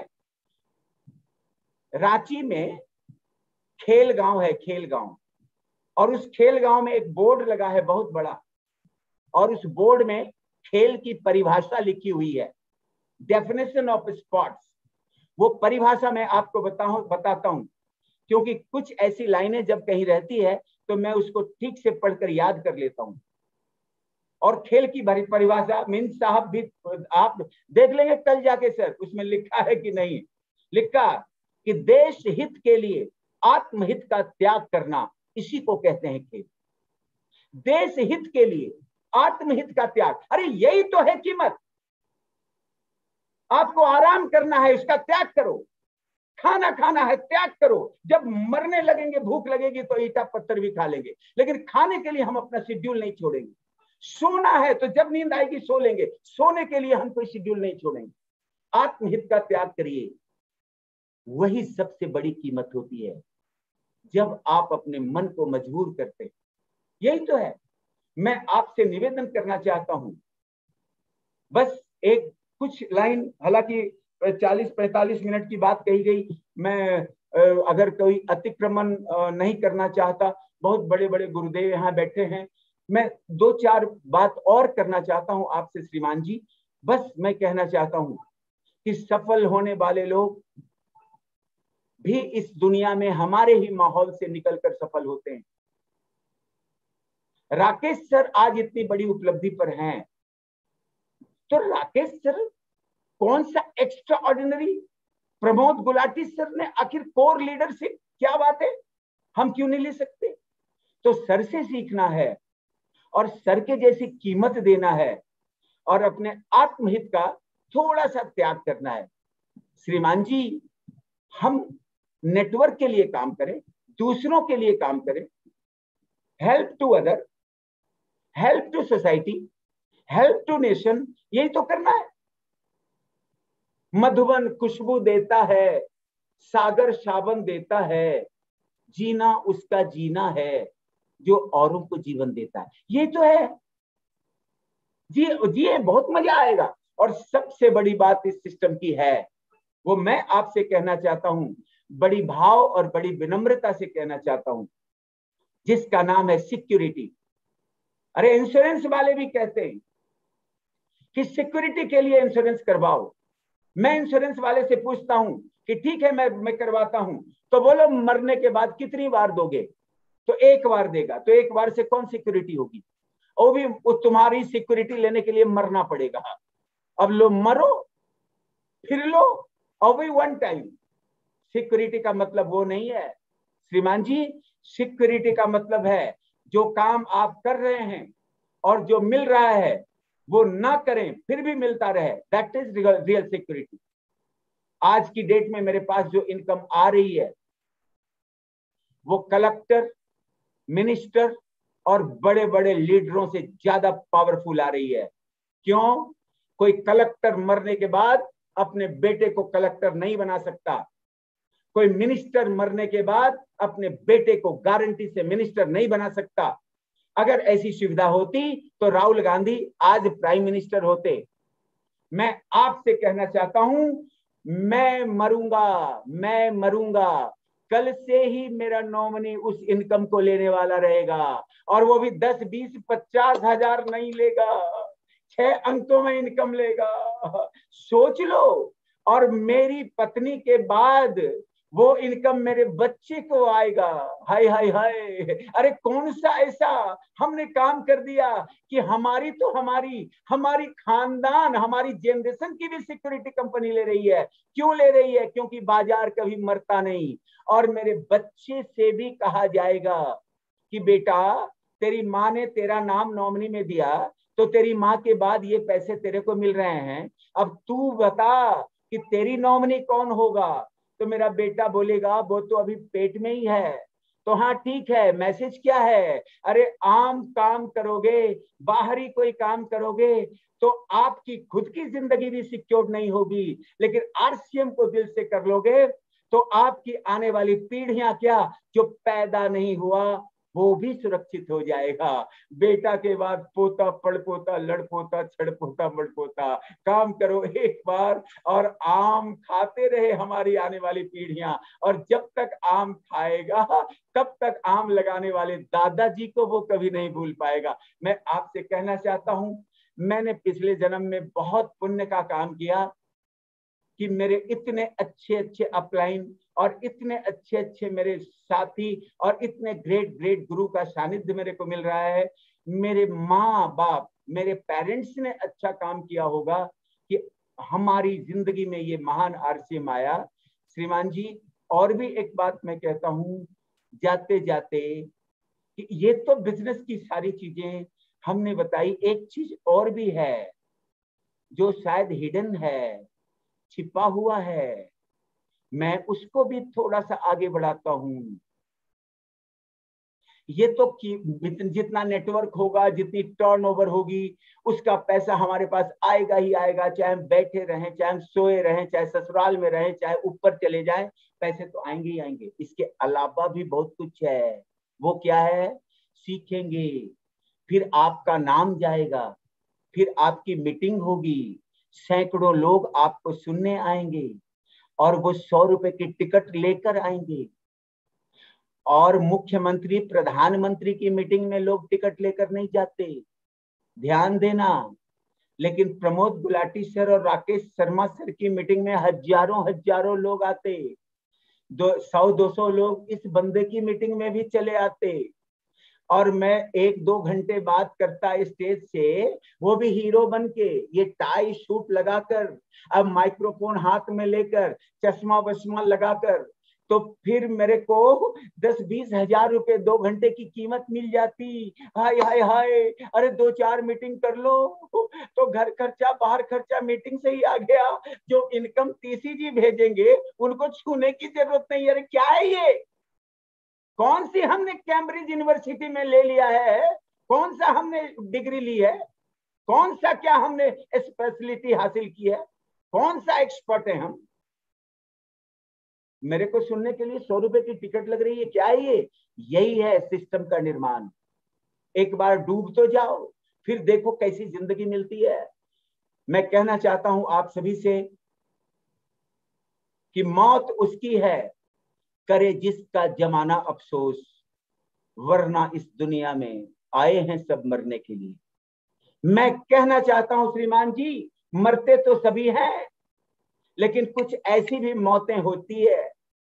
रांची में खेल गांव है, खेल गांव, और उस खेल गांव में एक बोर्ड लगा है बहुत बड़ा, और उस बोर्ड में खेल की परिभाषा लिखी हुई है, डेफिनेशन ऑफ स्पोर्ट्स। वो परिभाषा मैं आपको बताता हूं, क्योंकि कुछ ऐसी लाइनें जब कहीं रहती है तो मैं उसको ठीक से पढ़कर याद कर लेता हूं। और खेल की परिभाषा मीन साहब भी आप देख लेंगे कल जाके सर, उसमें लिखा है कि नहीं लिखा कि देश हित के लिए आत्महित का त्याग करना, इसी को कहते हैं खेल। देश हित के लिए आत्महित का त्याग, अरे यही तो है कीमत। आपको आराम करना है, उसका त्याग करो। खाना खाना है, त्याग करो। जब मरने लगेंगे, भूख लगेगी तो ईटा पत्थर भी खा लेंगे, लेकिन खाने के लिए हम अपना शेड्यूल नहीं छोड़ेंगे। सोना है तो जब नींद आएगी सो लेंगे, सोने के लिए हम कोई शेड्यूल नहीं छोड़ेंगे। आत्महित का त्याग करिए, वही सबसे बड़ी कीमत होती है, जब आप अपने मन को मजबूर करते हैं। यही तो है। मैं आपसे निवेदन करना चाहता हूं, बस एक कुछ लाइन, हालांकि 40-45 मिनट की बात कही गई, मैं अगर कोई अतिक्रमण नहीं करना चाहता, बहुत बड़े बड़े गुरुदेव यहाँ बैठे हैं, मैं 2-4 बात और करना चाहता हूं आपसे श्रीमान जी। बस मैं कहना चाहता हूं कि सफल होने वाले लोग भी इस दुनिया में हमारे ही माहौल से निकलकर सफल होते हैं। राकेश सर आज इतनी बड़ी उपलब्धि पर हैं, तो राकेश सर कौन सा extraordinary? Pramod Gulati sir ने आखिर कोर लीडरशिप, क्या बात है, हम क्यों नहीं ले सकते? तो सर से सीखना है और सर के जैसी कीमत देना है, और अपने आत्महित का थोड़ा सा त्याग करना है। श्रीमान जी, हम नेटवर्क के लिए काम करें, दूसरों के लिए काम करें, help to other, help to society, help to nation, यही तो करना है। मधुबन खुशबू देता है, सागर सावन देता है, जीना उसका जीना है जो औरों को जीवन देता है। ये तो है जी, जी बहुत मजा आएगा। और सबसे बड़ी बात इस सिस्टम की है, वो मैं आपसे कहना चाहता हूं, बड़ी भाव और बड़ी विनम्रता से कहना चाहता हूं, जिसका नाम है सिक्योरिटी। अरे इंश्योरेंस वाले भी कहते हैं कि सिक्योरिटी के लिए इंश्योरेंस करवाओ। मैं इंश्योरेंस वाले से पूछता हूं कि ठीक है मैं करवाता हूं, तो बोलो मरने के बाद कितनी बार दोगे? तो एक बार देगा, तो एक बार से कौन सिक्योरिटी होगी? वो भी तुम्हारी सिक्योरिटी लेने के लिए मरना पड़ेगा। अब लो, मरो फिर लो, और भी वन टाइम। सिक्योरिटी का मतलब वो नहीं है श्रीमान जी। सिक्योरिटी का मतलब है जो काम आप कर रहे हैं और जो मिल रहा है वो ना करें फिर भी मिलता रहे, दैट इज रियल सिक्योरिटी। आज की डेट में मेरे पास जो इनकम आ रही है वो कलेक्टर, मिनिस्टर और बड़े बड़े लीडरों से ज्यादा पावरफुल आ रही है। क्यों? कोई कलेक्टर मरने के बाद अपने बेटे को कलेक्टर नहीं बना सकता, कोई मिनिस्टर मरने के बाद अपने बेटे को गारंटी से मिनिस्टर नहीं बना सकता। अगर ऐसी सुविधा होती तो राहुल गांधी आज प्राइम मिनिस्टर होते। मैं आपसे कहना चाहता हूं, मैं मरूंगा, कल से ही मेरा नॉमिनी उस इनकम को लेने वाला रहेगा, और वो भी 10, 20, 50 हजार नहीं लेगा, 6 अंकों में इनकम लेगा। सोच लो। और मेरी पत्नी के बाद वो इनकम मेरे बच्चे को आएगा। हाय हाय हाय, अरे कौन सा ऐसा हमने काम कर दिया कि हमारी खानदान, हमारी जनरेशन की भी सिक्योरिटी कंपनी ले रही है। क्यों ले रही है? क्योंकि बाजार कभी मरता नहीं। और मेरे बच्चे से भी कहा जाएगा कि बेटा, तेरी माँ ने तेरा नाम नॉमिनी में दिया, तो तेरी माँ के बाद ये पैसे तेरे को मिल रहे हैं, अब तू बता कि तेरी नॉमिनी कौन होगा। तो मेरा बेटा बोलेगा वो तो अभी पेट में ही है। तो हाँ ठीक है, मैसेज क्या है? अरे आम काम करोगे, बाहरी कोई काम करोगे तो आपकी खुद की जिंदगी भी सिक्योर नहीं होगी, लेकिन आरसीएम को दिल से कर लोगे तो आपकी आने वाली पीढ़ियां क्या, जो पैदा नहीं हुआ वो भी सुरक्षित हो जाएगा। बेटा के बाद पोता, पड़पोता, लड़पोता, छड़पोता, मड़पोता। काम करो एक बार और आम खाते रहे हमारी आने वाली पीढ़ियां। और जब तक आम खाएगा तब तक आम लगाने वाले दादाजी को वो कभी नहीं भूल पाएगा। मैं आपसे कहना चाहता हूं, मैंने पिछले जन्म में बहुत पुण्य का काम किया कि मेरे इतने अच्छे अच्छे अपलाइन और इतने अच्छे अच्छे मेरे साथी और इतने ग्रेट ग्रेट गुरु का सानिध्य मेरे को मिल रहा है। मेरे माँ बाप, मेरे पेरेंट्स ने अच्छा काम किया होगा कि हमारी जिंदगी में ये महान आरसीएम आया। श्रीमान जी, और भी एक बात मैं कहता हूँ जाते जाते कि ये तो बिजनेस की सारी चीजें हमने बताई, एक चीज और भी है जो शायद हिडन है, छिपा हुआ है, मैं उसको भी थोड़ा सा आगे बढ़ाता हूं। ये तो जितना नेटवर्क होगा, जितनी टर्नओवर होगी, उसका पैसा हमारे पास आएगा ही आएगा, चाहे हम बैठे रहें, चाहे हम सोए रहें, चाहे ससुराल में रहें, चाहे ऊपर चले जाएं, पैसे तो आएंगे ही आएंगे। इसके अलावा भी बहुत कुछ है। वो क्या है? सीखेंगे, फिर आपका नाम जाएगा, फिर आपकी मीटिंग होगी, सैकड़ों लोग आपको सुनने आएंगे और वो 100 रुपए की टिकट लेकर आएंगे। और मुख्यमंत्री, प्रधानमंत्री की मीटिंग में लोग टिकट लेकर नहीं जाते, ध्यान देना। लेकिन प्रमोद गुलाटी सर और राकेश शर्मा सर की मीटिंग में हजारों हजारों लोग आते, 100-200 लोग इस बंदे की मीटिंग में भी चले आते। और मैं 1-2 घंटे बात करता स्टेज से, वो भी हीरो बन के, ये टाई सूट लगाकर, अब माइक्रोफोन हाथ में लेकर, चश्मा वश्मा लगाकर, तो फिर मेरे को 10-20 हजार रुपए 2 घंटे की कीमत मिल जाती। हाय हाय हाय, अरे 2-4 मीटिंग कर लो तो घर खर्चा बाहर खर्चा मीटिंग से ही आ गया। जो इनकम टीसी जी भेजेंगे उनको छूने की जरूरत नहीं। अरे क्या है ये? कौन सी हमने कैम्ब्रिज यूनिवर्सिटी में ले लिया है? कौन सा हमने डिग्री ली है? कौन सा क्या हमने स्पेशलिटी हासिल की है? कौन सा एक्सपर्ट है हम? मेरे को सुनने के लिए 100 रुपए की टिकट लग रही है, क्या है ये? यही है सिस्टम का निर्माण। एक बार डूब तो जाओ, फिर देखो कैसी जिंदगी मिलती है। मैं कहना चाहता हूं आप सभी से कि मौत उसकी है, करे जिसका जमाना अफसोस, वरना इस दुनिया में आए हैं सब मरने के लिए। मैं कहना चाहता हूं श्रीमान जी, मरते तो सभी हैं, लेकिन कुछ ऐसी भी मौतें होती है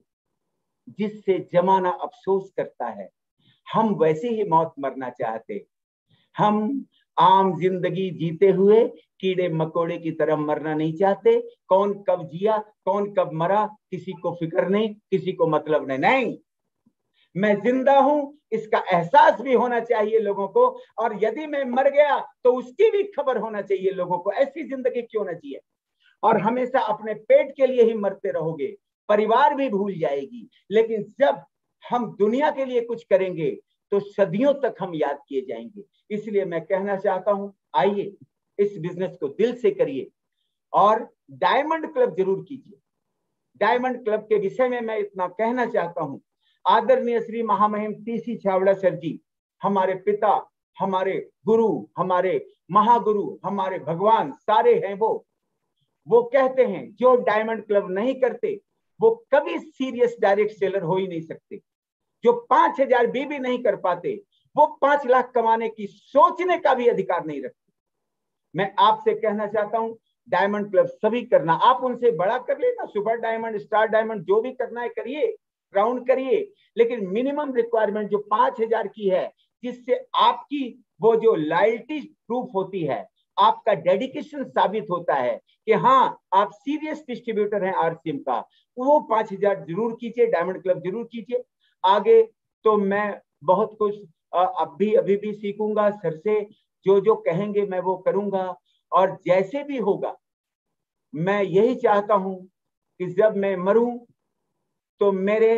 जिससे जमाना अफसोस करता है। हम वैसी ही मौत मरना चाहते। हम आम जिंदगी जीते हुए कीड़े मकोड़े की तरह मरना नहीं चाहते। कौन कब जिया, कौन कब मरा, किसी को फिक्र नहीं, किसी को मतलब नहीं। मैं जिंदा हूं, इसका एहसास भी होना चाहिए लोगों को, और यदि मैं मर गया तो उसकी भी खबर होना चाहिए लोगों को। ऐसी जिंदगी क्यों ना जिए? और हमेशा अपने पेट के लिए ही मरते रहोगे, परिवार भी भूल जाएगी। लेकिन जब हम दुनिया के लिए कुछ करेंगे तो सदियों तक हम याद किए जाएंगे। इसलिए मैं कहना चाहता हूं, आइए इस बिजनेस को दिल से करिए और डायमंड क्लब जरूर कीजिए। डायमंड क्लब के विषय में मैं इतना कहना चाहता हूं, आदरणीय श्री महामहिम टीसी छाबड़ा सर जी, हमारे पिता, हमारे गुरु, हमारे महागुरु, हमारे भगवान सारे हैं। वो कहते हैं जो डायमंड क्लब नहीं करते वो कभी सीरियस डायरेक्ट सेलर हो ही नहीं सकते। जो 5000 बीबी नहीं कर पाते वो 5 लाख कमाने की सोचने का भी अधिकार नहीं रखते। मैं आपसे कहना चाहता हूं, डायमंड क्लब सभी करना, आप उनसे बड़ा कर लेना, सुपर डायमंड, स्टार डायमंड, जो भी करना है करिए, राउंड करिए, लेकिन मिनिमम रिक्वायरमेंट जो 5000 की है, जिससे आपकी वो जो लॉयल्टी प्रूफ होती है, आपका डेडिकेशन साबित होता है कि हाँ आप सीरियस डिस्ट्रीब्यूटर हैं आरसीएम का, वो 5000 जरूर कीजिए, डायमंड क्लब जरूर कीजिए। आगे तो मैं बहुत कुछ अभी भी सीखूंगा सर से, जो कहेंगे मैं वो करूंगा, और जैसे भी होगा मैं यही चाहता हूं कि जब मैं मरूं तो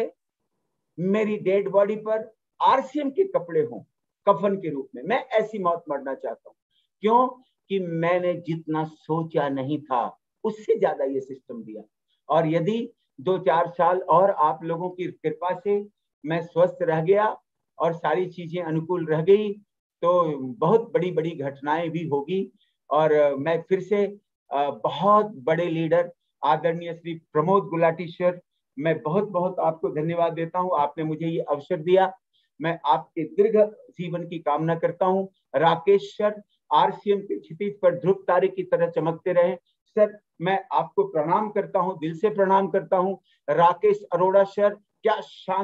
मेरी डेड बॉडी पर आरसीएम के कपड़े हों कफन के रूप में। मैं ऐसी मौत मरना चाहता हूँ। क्यों? कि मैंने जितना सोचा नहीं था उससे ज्यादा ये सिस्टम दिया। और यदि 2-4 साल और आप लोगों की कृपा से मैं स्वस्थ रह गया और सारी चीजें अनुकूल रह गई तो बहुत बड़ी बड़ी घटनाएं भी होगी। और मैं फिर से बहुत बड़े लीडर आदरणीय श्री प्रमोद गुलाटी सर, मैं बहुत बहुत आपको धन्यवाद देता हूं। आपने मुझे ये अवसर दिया। मैं आपके दीर्घ जीवन की कामना करता हूं। राकेश सर आरसीएम के क्षितिज पर ध्रुव तारे की तरह चमकते रहे। सर मैं आपको प्रणाम करता हूं, दिल से प्रणाम करता हूं। राकेश अरोड़ा सर क्या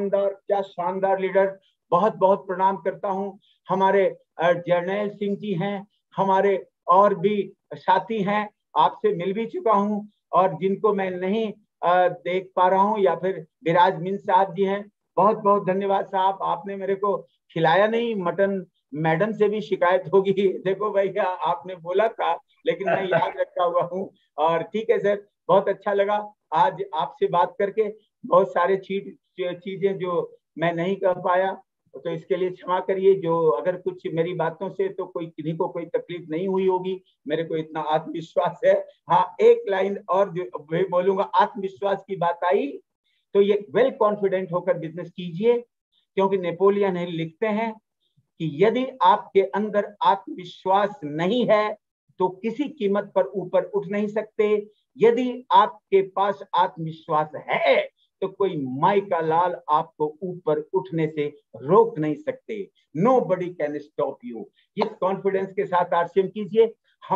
शानदार लीडर, बहुत बहुत प्रणाम करता हूं। हमारे जर्नैल सिंह जी हैं, हमारे और भी साथी हैं, आपसे मिल भी चुका हूं और जिनको मैं नहीं देख पा रहा हूं, या फिर विराज मिन साहब जी हैं, बहुत बहुत धन्यवाद साहब। आपने मेरे को खिलाया नहीं मटन, मैडम से भी शिकायत होगी। देखो भैया आपने बोला था लेकिन मैं याद रखा हुआ हूँ। और ठीक है सर, बहुत अच्छा लगा आज आपसे बात करके। बहुत सारे चीजें जो मैं नहीं कह पाया तो इसके लिए क्षमा करिए। जो अगर कुछ मेरी बातों से तो कोई किसी को कोई तकलीफ नहीं हुई होगी, मेरे को इतना आत्मविश्वास है। हाँ एक लाइन और जो मैं बोलूंगा, आत्मविश्वास की बात आई तो ये वेल कॉन्फिडेंट होकर बिजनेस कीजिए, क्योंकि नेपोलियन हिल लिखते हैं कि यदि आपके अंदर आत्मविश्वास नहीं है तो किसी कीमत पर ऊपर उठ नहीं सकते। यदि आपके पास आत्मविश्वास है तो कोई माई का लाल आपको ऊपर उठने से रोक नहीं सकते। Nobody can stop you. इस कॉन्फिडेंस के साथ आरसीएम कीजिए।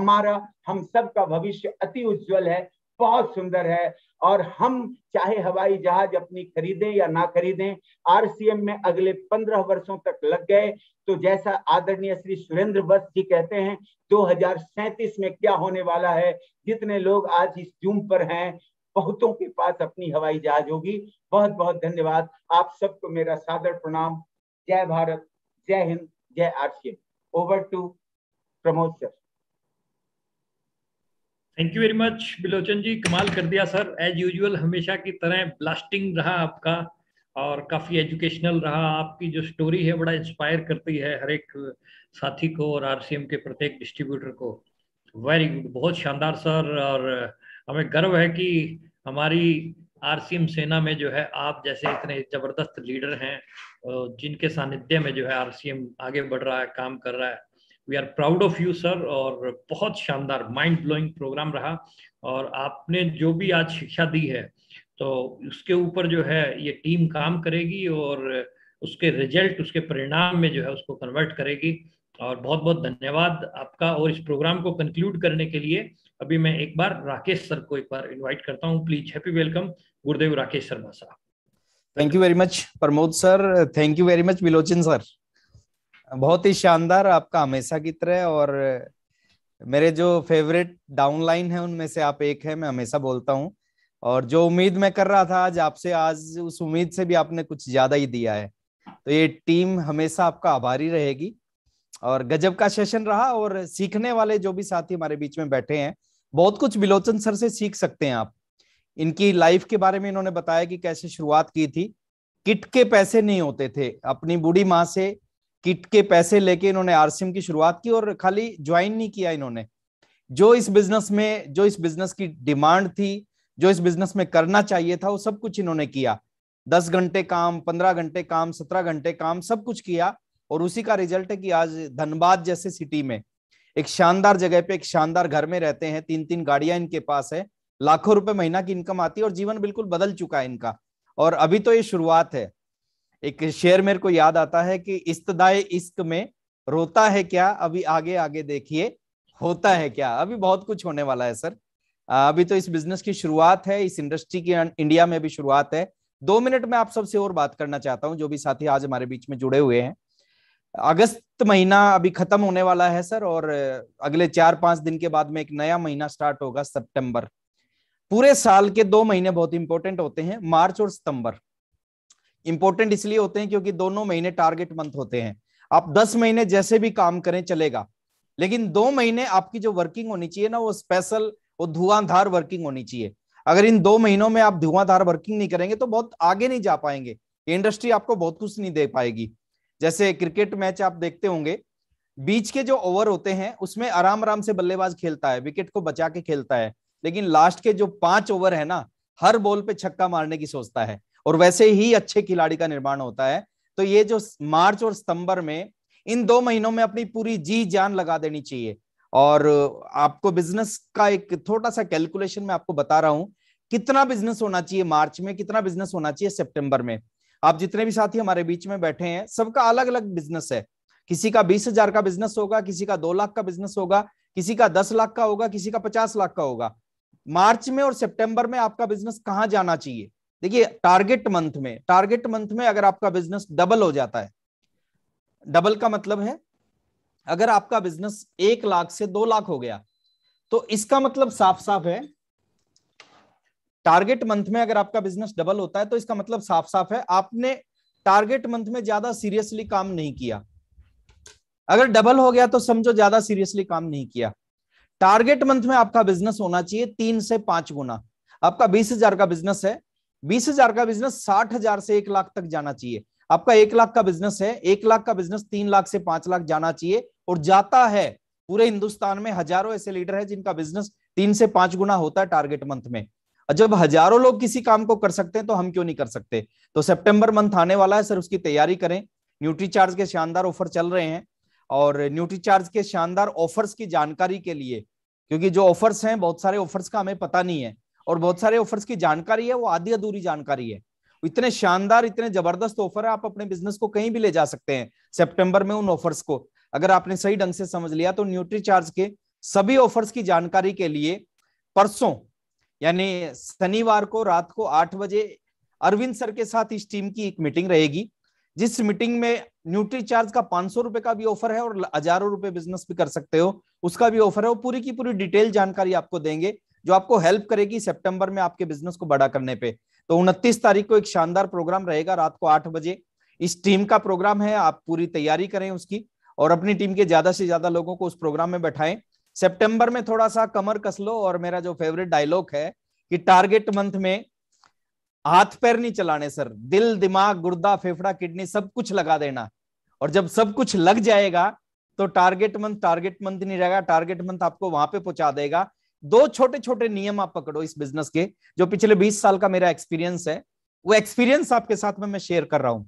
हम सब का भविष्य अति उज्जवल है, बहुत सुंदर है। और हम चाहे हवाई जहाज अपनी खरीदें या ना खरीदें, आरसीएम में अगले 15 वर्षों तक लग गए तो जैसा आदरणीय श्री सुरेंद्र बस जी कहते हैं 2037 में क्या होने वाला है। जितने लोग आज इस जूम पर हैं बहुतों के पास अपनी हवाई जहाज होगी। बहुत बहुत धन्यवाद। आप सबको मेरा सादर प्रणाम। जय भारत, जय हिंद, जय RCM. Over to Pramod sir. Thank you very much Bilochan ji, कमाल कर दिया सर। एज यूजुअल हमेशा की तरह ब्लास्टिंग रहा आपका और काफी एजुकेशनल रहा। आपकी जो स्टोरी है बड़ा इंस्पायर करती है हर एक साथी को और आरसीएम के प्रत्येक डिस्ट्रीब्यूटर को। वेरी गुड, बहुत शानदार सर। और हमें गर्व है कि हमारी आरसीएम सेना में जो है आप जैसे इतने जबरदस्त लीडर हैं जिनके सानिध्य में जो है आरसीएम आगे बढ़ रहा है, काम कर रहा है। We are proud of you sir. और बहुत शानदार माइंड ब्लोइंग प्रोग्राम रहा। और आपने जो भी आज शिक्षा दी है तो उसके ऊपर जो है ये टीम काम करेगी और उसके रिजल्ट, उसके परिणाम में जो है उसको कन्वर्ट करेगी। और बहुत बहुत धन्यवाद आपका। और इस प्रोग्राम को कंक्लूड करने के लिए अभी मैं एक बार राकेश सर को एक बार इनवाइट करता हूं। प्लीज हैप्पी वेलकम गुरुदेव राकेश शर्मा साहब। Thank you very much Pramod sir. Thank you very much Bilochan sir. बहुत ही शानदार आपका हमेशा की तरह। और मेरे जो फेवरेट डाउनलाइन है उनमें से आप एक है, मैं हमेशा बोलता हूं। और जो उम्मीद मैं कर रहा था आज आपसे, आज उस उम्मीद से भी आपने कुछ ज्यादा ही दिया है। तो ये टीम हमेशा आपका आभारी रहेगी। और गजब का सेशन रहा। और सीखने वाले जो भी साथी हमारे बीच में बैठे हैं, बहुत कुछ बिलोचन सर से सीख सकते हैं आप। इनकी लाइफ के बारे में इन्होंने बताया कि कैसे शुरुआत की थी। किट के पैसे नहीं होते थे, अपनी बूढ़ी माँ से किट के पैसे लेके इन्होंने आरसीएम की शुरुआत की। और खाली ज्वाइन नहीं किया इन्होंने, जो इस बिजनेस की डिमांड थी, जो इस बिजनेस में करना चाहिए था, वो सब कुछ इन्होंने किया। 10 घंटे काम, 15 घंटे काम, 17 घंटे काम, सब कुछ किया। और उसी का रिजल्ट है कि आज धनबाद जैसे सिटी में एक शानदार जगह पे एक शानदार घर में रहते हैं। 3-3 गाड़ियां इनके पास है, लाखों रुपए महीना की इनकम आती है और जीवन बिल्कुल बदल चुका है इनका। और अभी तो ये शुरुआत है। एक शेर मेरे को याद आता है कि इस्तदाए इश्क में रोता है क्या, अभी आगे आगे देखिए होता है क्या। अभी बहुत कुछ होने वाला है सर। अभी तो इस बिजनेस की शुरुआत है, इस इंडस्ट्री की इंडिया में भी शुरुआत है। 2 मिनट में आप सबसे और बात करना चाहता हूं, जो भी साथी आज हमारे बीच में जुड़े हुए हैं। अगस्त महीना अभी खत्म होने वाला है सर, और अगले 4-5 दिन के बाद में एक नया महीना स्टार्ट होगा, सितंबर। पूरे साल के 2 महीने बहुत इंपॉर्टेंट होते हैं। मार्च और सितंबर इंपॉर्टेंट इसलिए होते हैं क्योंकि दोनों महीने टारगेट मंथ होते हैं। आप 10 महीने जैसे भी काम करें चलेगा, लेकिन 2 महीने आपकी जो वर्किंग होनी चाहिए ना, वो स्पेशल, वो धुआंधार वर्किंग होनी चाहिए। अगर इन 2 महीनों में आप धुआंधार वर्किंग नहीं करेंगे तो बहुत आगे नहीं जा पाएंगे, इंडस्ट्री आपको बहुत कुछ नहीं दे पाएगी। जैसे क्रिकेट मैच आप देखते होंगे, बीच के जो ओवर होते हैं उसमें आराम आराम से बल्लेबाज खेलता है, विकेट को बचा के खेलता है, लेकिन लास्ट के जो 5 ओवर है ना, हर बॉल पे छक्का मारने की सोचता है, और वैसे ही अच्छे खिलाड़ी का निर्माण होता है। तो ये जो मार्च और सितंबर में, इन 2 महीनों में अपनी पूरी जी जान लगा देनी चाहिए। और आपको बिजनेस का एक छोटा सा कैलकुलेशन मैं आपको बता रहा हूं, कितना बिजनेस होना चाहिए मार्च में, कितना बिजनेस होना चाहिए सितंबर में। आप जितने भी साथी हमारे बीच में बैठे हैं, सबका अलग अलग बिजनेस है। किसी का 20,000 का बिजनेस होगा, किसी का 2 लाख का बिजनेस होगा, किसी का 10 लाख का होगा, किसी का 50 लाख का होगा। मार्च में और सितंबर में आपका बिजनेस कहां जाना चाहिए? देखिए, टारगेट मंथ में अगर आपका बिजनेस डबल हो जाता है, डबल का मतलब है अगर आपका बिजनेस 1 लाख से 2 लाख हो गया, तो इसका मतलब साफ साफ है, टारगेट मंथ में अगर आपका बिजनेस डबल होता है तो इसका मतलब साफ साफ है आपने टारगेट मंथ में ज्यादा सीरियसली काम नहीं किया। अगर डबल हो गया तो समझो ज्यादा सीरियसली काम नहीं किया। टारगेट मंथ में आपका बिजनेस होना चाहिए 3 से 5 गुना। आपका 20,000 का बिजनेस है, 20,000 का बिजनेस 60,000 से 1 लाख तक जाना चाहिए। आपका 1 लाख का बिजनेस है, 1 लाख का बिजनेस 3 लाख से 5 लाख जाना चाहिए, और जाता है। पूरे हिंदुस्तान में हजारों ऐसे लीडर हैं जिनका बिजनेस 3 से 5 गुना होता है टारगेट मंथ में। जब हजारों लोग किसी काम को कर सकते हैं तो हम क्यों नहीं कर सकते? तो सितंबर मंथ आने वाला है सर, उसकी तैयारी करें। न्यूट्रीचार्ज के शानदार ऑफर चल रहे हैं, और न्यूट्रीचार्ज के शानदार ऑफर्स की जानकारी के लिए, क्योंकि जो ऑफर्स हैं, बहुत सारे ऑफर्स का हमें पता नहीं है, और बहुत सारे ऑफर्स की जानकारी है वो आधी अधूरी जानकारी है। इतने शानदार, इतने जबरदस्त ऑफर है, आप अपने बिजनेस को कहीं भी ले जा सकते हैं सितंबर में। उन ऑफर्स को अगर आपने सही ढंग से समझ लिया तो न्यूट्रीचार्ज के सभी ऑफर्स की जानकारी के लिए परसों यानी शनिवार को रात को 8 बजे अरविंद सर के साथ इस टीम की एक मीटिंग रहेगी, जिस मीटिंग में न्यूट्रीचार्ज का 500 रुपए का भी ऑफर है और हजारों रुपए बिजनेस भी कर सकते हो उसका भी ऑफर है। वो पूरी की पूरी डिटेल जानकारी आपको देंगे जो आपको हेल्प करेगी सितंबर में आपके बिजनेस को बड़ा करने पे। तो 29 तारीख को एक शानदार प्रोग्राम रहेगा रात को 8 बजे। इस टीम का प्रोग्राम है, आप पूरी तैयारी करें उसकी, और अपनी टीम के ज्यादा से ज्यादा लोगों को उस प्रोग्राम में बैठाएं। सितंबर में थोड़ा सा कमर कस लो, और मेरा जो फेवरेट डायलॉग है कि टारगेट मंथ में हाथ पैर नहीं चलाने सर, दिल दिमाग गुर्दा फेफड़ा किडनी सब कुछ लगा देना, और जब सब कुछ लग जाएगा तो टारगेट मंथ नहीं रहेगा, टारगेट मंथ आपको वहां पे पहुंचा देगा। 2 छोटे छोटे नियम आप पकड़ो इस बिजनेस के, जो पिछले 20 साल का मेरा एक्सपीरियंस है, वो एक्सपीरियंस आपके साथ में मैं शेयर कर रहा हूं।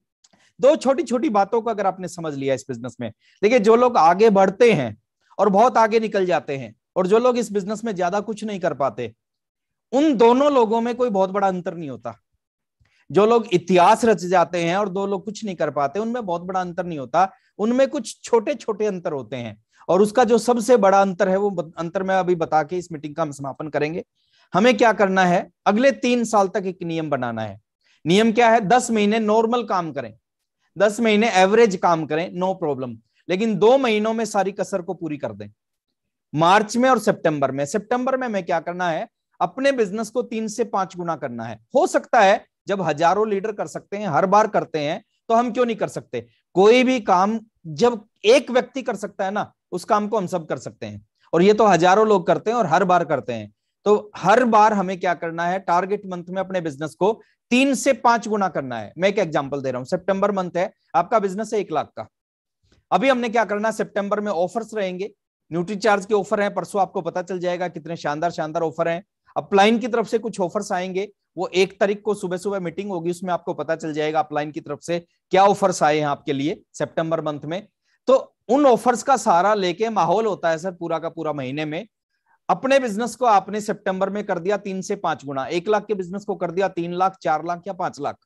2 छोटी छोटी बातों को अगर आपने समझ लिया इस बिजनेस में, देखिए जो लोग आगे बढ़ते हैं और बहुत आगे निकल जाते हैं, और जो लोग इस बिजनेस में ज्यादा कुछ नहीं कर पाते, उन दोनों लोगों में कोई बहुत बड़ा अंतर नहीं होता। जो लोग इतिहास रच जाते हैं और 2 लोग कुछ नहीं कर पाते, उनमें बहुत बड़ा अंतर नहीं होता, उनमें कुछ छोटे छोटे अंतर होते हैं। और उसका जो सबसे बड़ा अंतर है, वो अंतर मैं अभी बता के इस मीटिंग का हम समापन करेंगे। हमें क्या करना है, अगले 3 साल तक एक नियम बनाना है। नियम क्या है? 10 महीने नॉर्मल काम करें, 10 महीने एवरेज काम करें, नो प्रॉब्लम, लेकिन 2 महीनों में सारी कसर को पूरी कर दें, मार्च में और सितंबर में। सितंबर में हमें क्या करना है, अपने बिजनेस को 3 से 5 गुना करना है। हो सकता है जब हजारों लीडर कर सकते हैं, हर बार करते हैं, तो हम क्यों नहीं कर सकते? कोई भी काम जब एक व्यक्ति कर सकता है ना, उस काम को हम सब कर सकते हैं, और ये तो हजारों लोग करते हैं और हर बार करते हैं। तो हर बार हमें क्या करना है, टारगेट मंथ में अपने बिजनेस को 3 से 5 गुना करना है। मैं एक एग्जांपल दे रहा हूं, सितंबर मंथ है, आपका बिजनेस है 1 लाख का। अभी हमने क्या करना है, सितंबर में ऑफर्स रहेंगे, न्यूट्रीचार्ज के ऑफर हैं, परसों आपको पता चल जाएगा कितने शानदार शानदार ऑफर हैं। अपलाइन की तरफ से कुछ ऑफर्स आएंगे, वो 1 तारीख को सुबह सुबह मीटिंग होगी, उसमें आपको पता चल जाएगा अपलाइन की तरफ से क्या ऑफर्स आए हैं आपके लिए सितंबर मंथ में। तो उन ऑफर्स का सहारा लेके, माहौल होता है सर पूरा का पूरा महीने में, अपने बिजनेस को आपने सितंबर में कर दिया 3 से 5 गुना, 1 लाख के बिजनेस को कर दिया 3 लाख, 4 लाख या 5 लाख।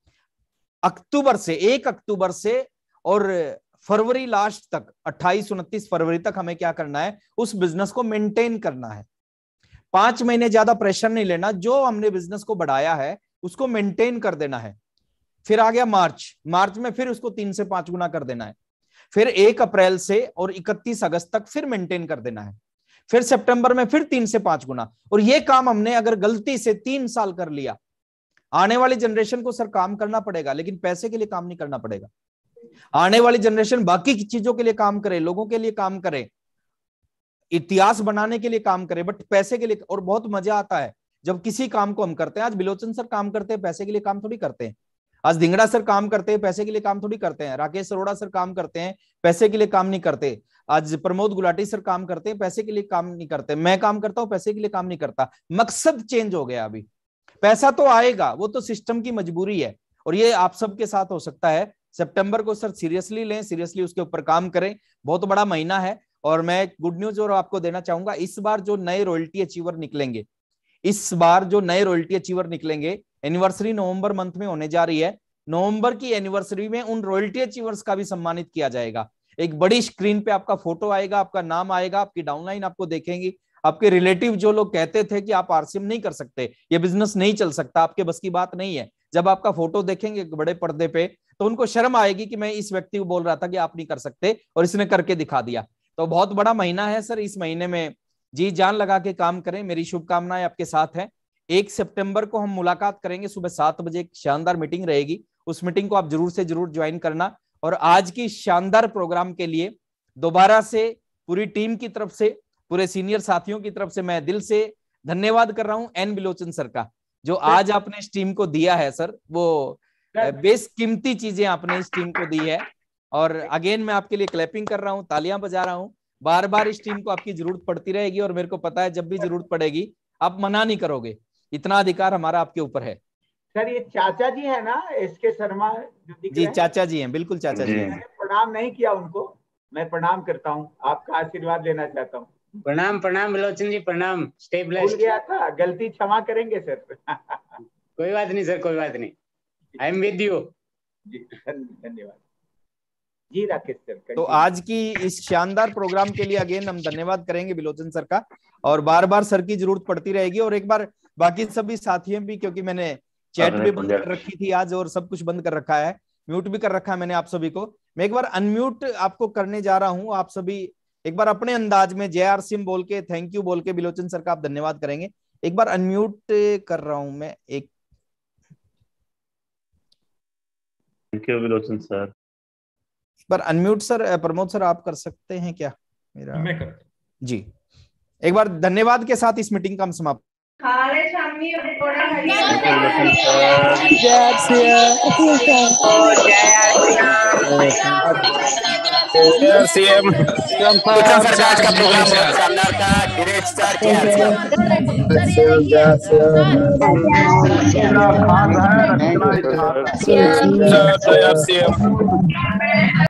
अक्टूबर से, 1 अक्टूबर से और फरवरी लास्ट तक, 28-29 फरवरी तक हमें क्या करना है, उस बिजनेस को मेंटेन करना है। 5 महीने ज्यादा प्रेशर नहीं लेना, जो हमने बिजनेस को बढ़ाया है उसको मेंटेन कर देना है। फिर आ गया मार्च में फिर उसको 3 से 5 गुना कर देना है। फिर 1 अप्रैल से और 31 अगस्त तक फिर मेंटेन कर देना है। फिर सितंबर में फिर 3 से 5 गुना। और ये काम हमने अगर गलती से 3 साल कर लिया, आने वाली जनरेशन को सर काम करना पड़ेगा, लेकिन पैसे के लिए काम नहीं करना पड़ेगा। आने वाली जनरेशन बाकी की चीजों के लिए काम करे, लोगों के लिए काम करे, इतिहास बनाने के लिए काम करे, बट पैसे के लिए। और बहुत मजा आता है जब किसी काम को हम करते हैं, आज बिलोचन सर काम करते हैं पैसे के लिए, काम थोड़ी करते हैं। आज धिंगड़ा सर काम करते हैं पैसे के लिए, काम थोड़ी करते हैं। राकेश अरोड़ा सर काम करते हैं पैसे के लिए, काम नहीं करते। आज प्रमोद गुलाटी सर काम करते हैं पैसे के लिए, काम नहीं करते। मैं काम करता हूं पैसे के लिए, काम नहीं करता। मकसद चेंज हो गया। अभी पैसा तो आएगा, वो तो सिस्टम की मजबूरी है, और ये आप सबके साथ हो सकता है। सितंबर को सर सीरियसली लें, सीरियसली उसके ऊपर काम करें। बहुत बड़ा महीना है, और मैं गुड न्यूज और आपको देना चाहूंगा, इस बार जो नए रॉयल्टी अचीवर निकलेंगे, इस बार जो नए रॉयल्टी अचीवर निकलेंगे, एनिवर्सरी नवंबर मंथ में होने जा रही है। नवंबर की एनिवर्सरी में उन रॉयल्टी अचीवर्स का भी सम्मानित किया जाएगा। एक बड़ी स्क्रीन पे आपका फोटो आएगा, आपका नाम आएगा, आपकी डाउनलाइन आपको देखेंगी। आपके रिलेटिव जो लोग कहते थे कि आप आरसीएम नहीं कर सकते, ये बिजनेस नहीं चल सकता, आपके बस की बात नहीं है, जब आपका फोटो देखेंगे बड़े पर्दे पे तो उनको शर्म आएगी कि मैं इस व्यक्ति को बोल रहा था कि आप नहीं कर सकते और इसने करके दिखा दिया। तो बहुत बड़ा महीना है सर, इस महीने में जी जान लगा के काम करें। मेरी शुभकामनाएं आपके साथ है। 1 सितंबर को हम मुलाकात करेंगे, सुबह 7 बजे एक शानदार मीटिंग रहेगी। उस मीटिंग को आप जरूर से जरूर ज्वाइन करना। और आज की शानदार प्रोग्राम के लिए दोबारा से पूरी टीम की तरफ से, पूरे सीनियर साथियों की तरफ से मैं दिल से धन्यवाद कर रहा हूं एन बिलोचन सर का, जो आज आपने इस टीम को दिया है सर, वो बेशकीमती चीजें आपने इस टीम को दी है। और अगेन मैं आपके लिए क्लैपिंग कर रहा हूं, तालियां बजा रहा हूं। बार बार इस टीम को आपकी जरूरत पड़ती रहेगी, और मेरे को पता है जब भी जरूरत पड़ेगी आप मना नहीं करोगे। इतना अधिकार हमारा आपके ऊपर है। सर ये चाचा जी है ना, एसके शर्मा जो दिख जी रहे हैं? चाचा जी हैं, बिल्कुल चाचा जी हैं। मैंने प्रणाम नहीं किया उनको, मैं प्रणाम करता हूँ, आपका आशीर्वाद लेना चाहता हूँ। प्रणाम प्रणाम बिलोचन जी, प्रणाम। स्टे भूल ब्लेस्ड। गया था, गलती क्षमा करेंगे सर। कोई बात नहीं सर, कोई बात नहीं। I am with you. जी धन्यवाद जी राकेश सर। तो आज की इस शानदार प्रोग्राम के लिए अगेन हम धन्यवाद करेंगे बिलोचन सर का, और बार बार सर की जरूरत पड़ती रहेगी। और एक बार बाकी सभी साथियों भी, क्योंकि मैंने चैट भी बंद कर रखी थी आज, और सब कुछ बंद कर रखा है, म्यूट भी कर रखा है मैंने आप सभी को। मैं एक बार अनम्यूट आपको करने जा रहा हूं। आप सभी एक बार अपने अंदाज में जय आरसीएम बोल के, थैंक यू बोल के बिलोचन सर का आप धन्यवाद करेंगे। एक बार अनम्यूट कर रहा हूं मैं। एक थैंक यू बिलोचन सर। पर अनम्यूट सर, प्रमोद सर आप कर सकते हैं क्या? मेरा मैं कर जी। एक बार धन्यवाद के साथ इस मीटिंग का हम समाप्त। सीएम सरकार का प्रोग्राम बहुत शानदार था। Great star CM.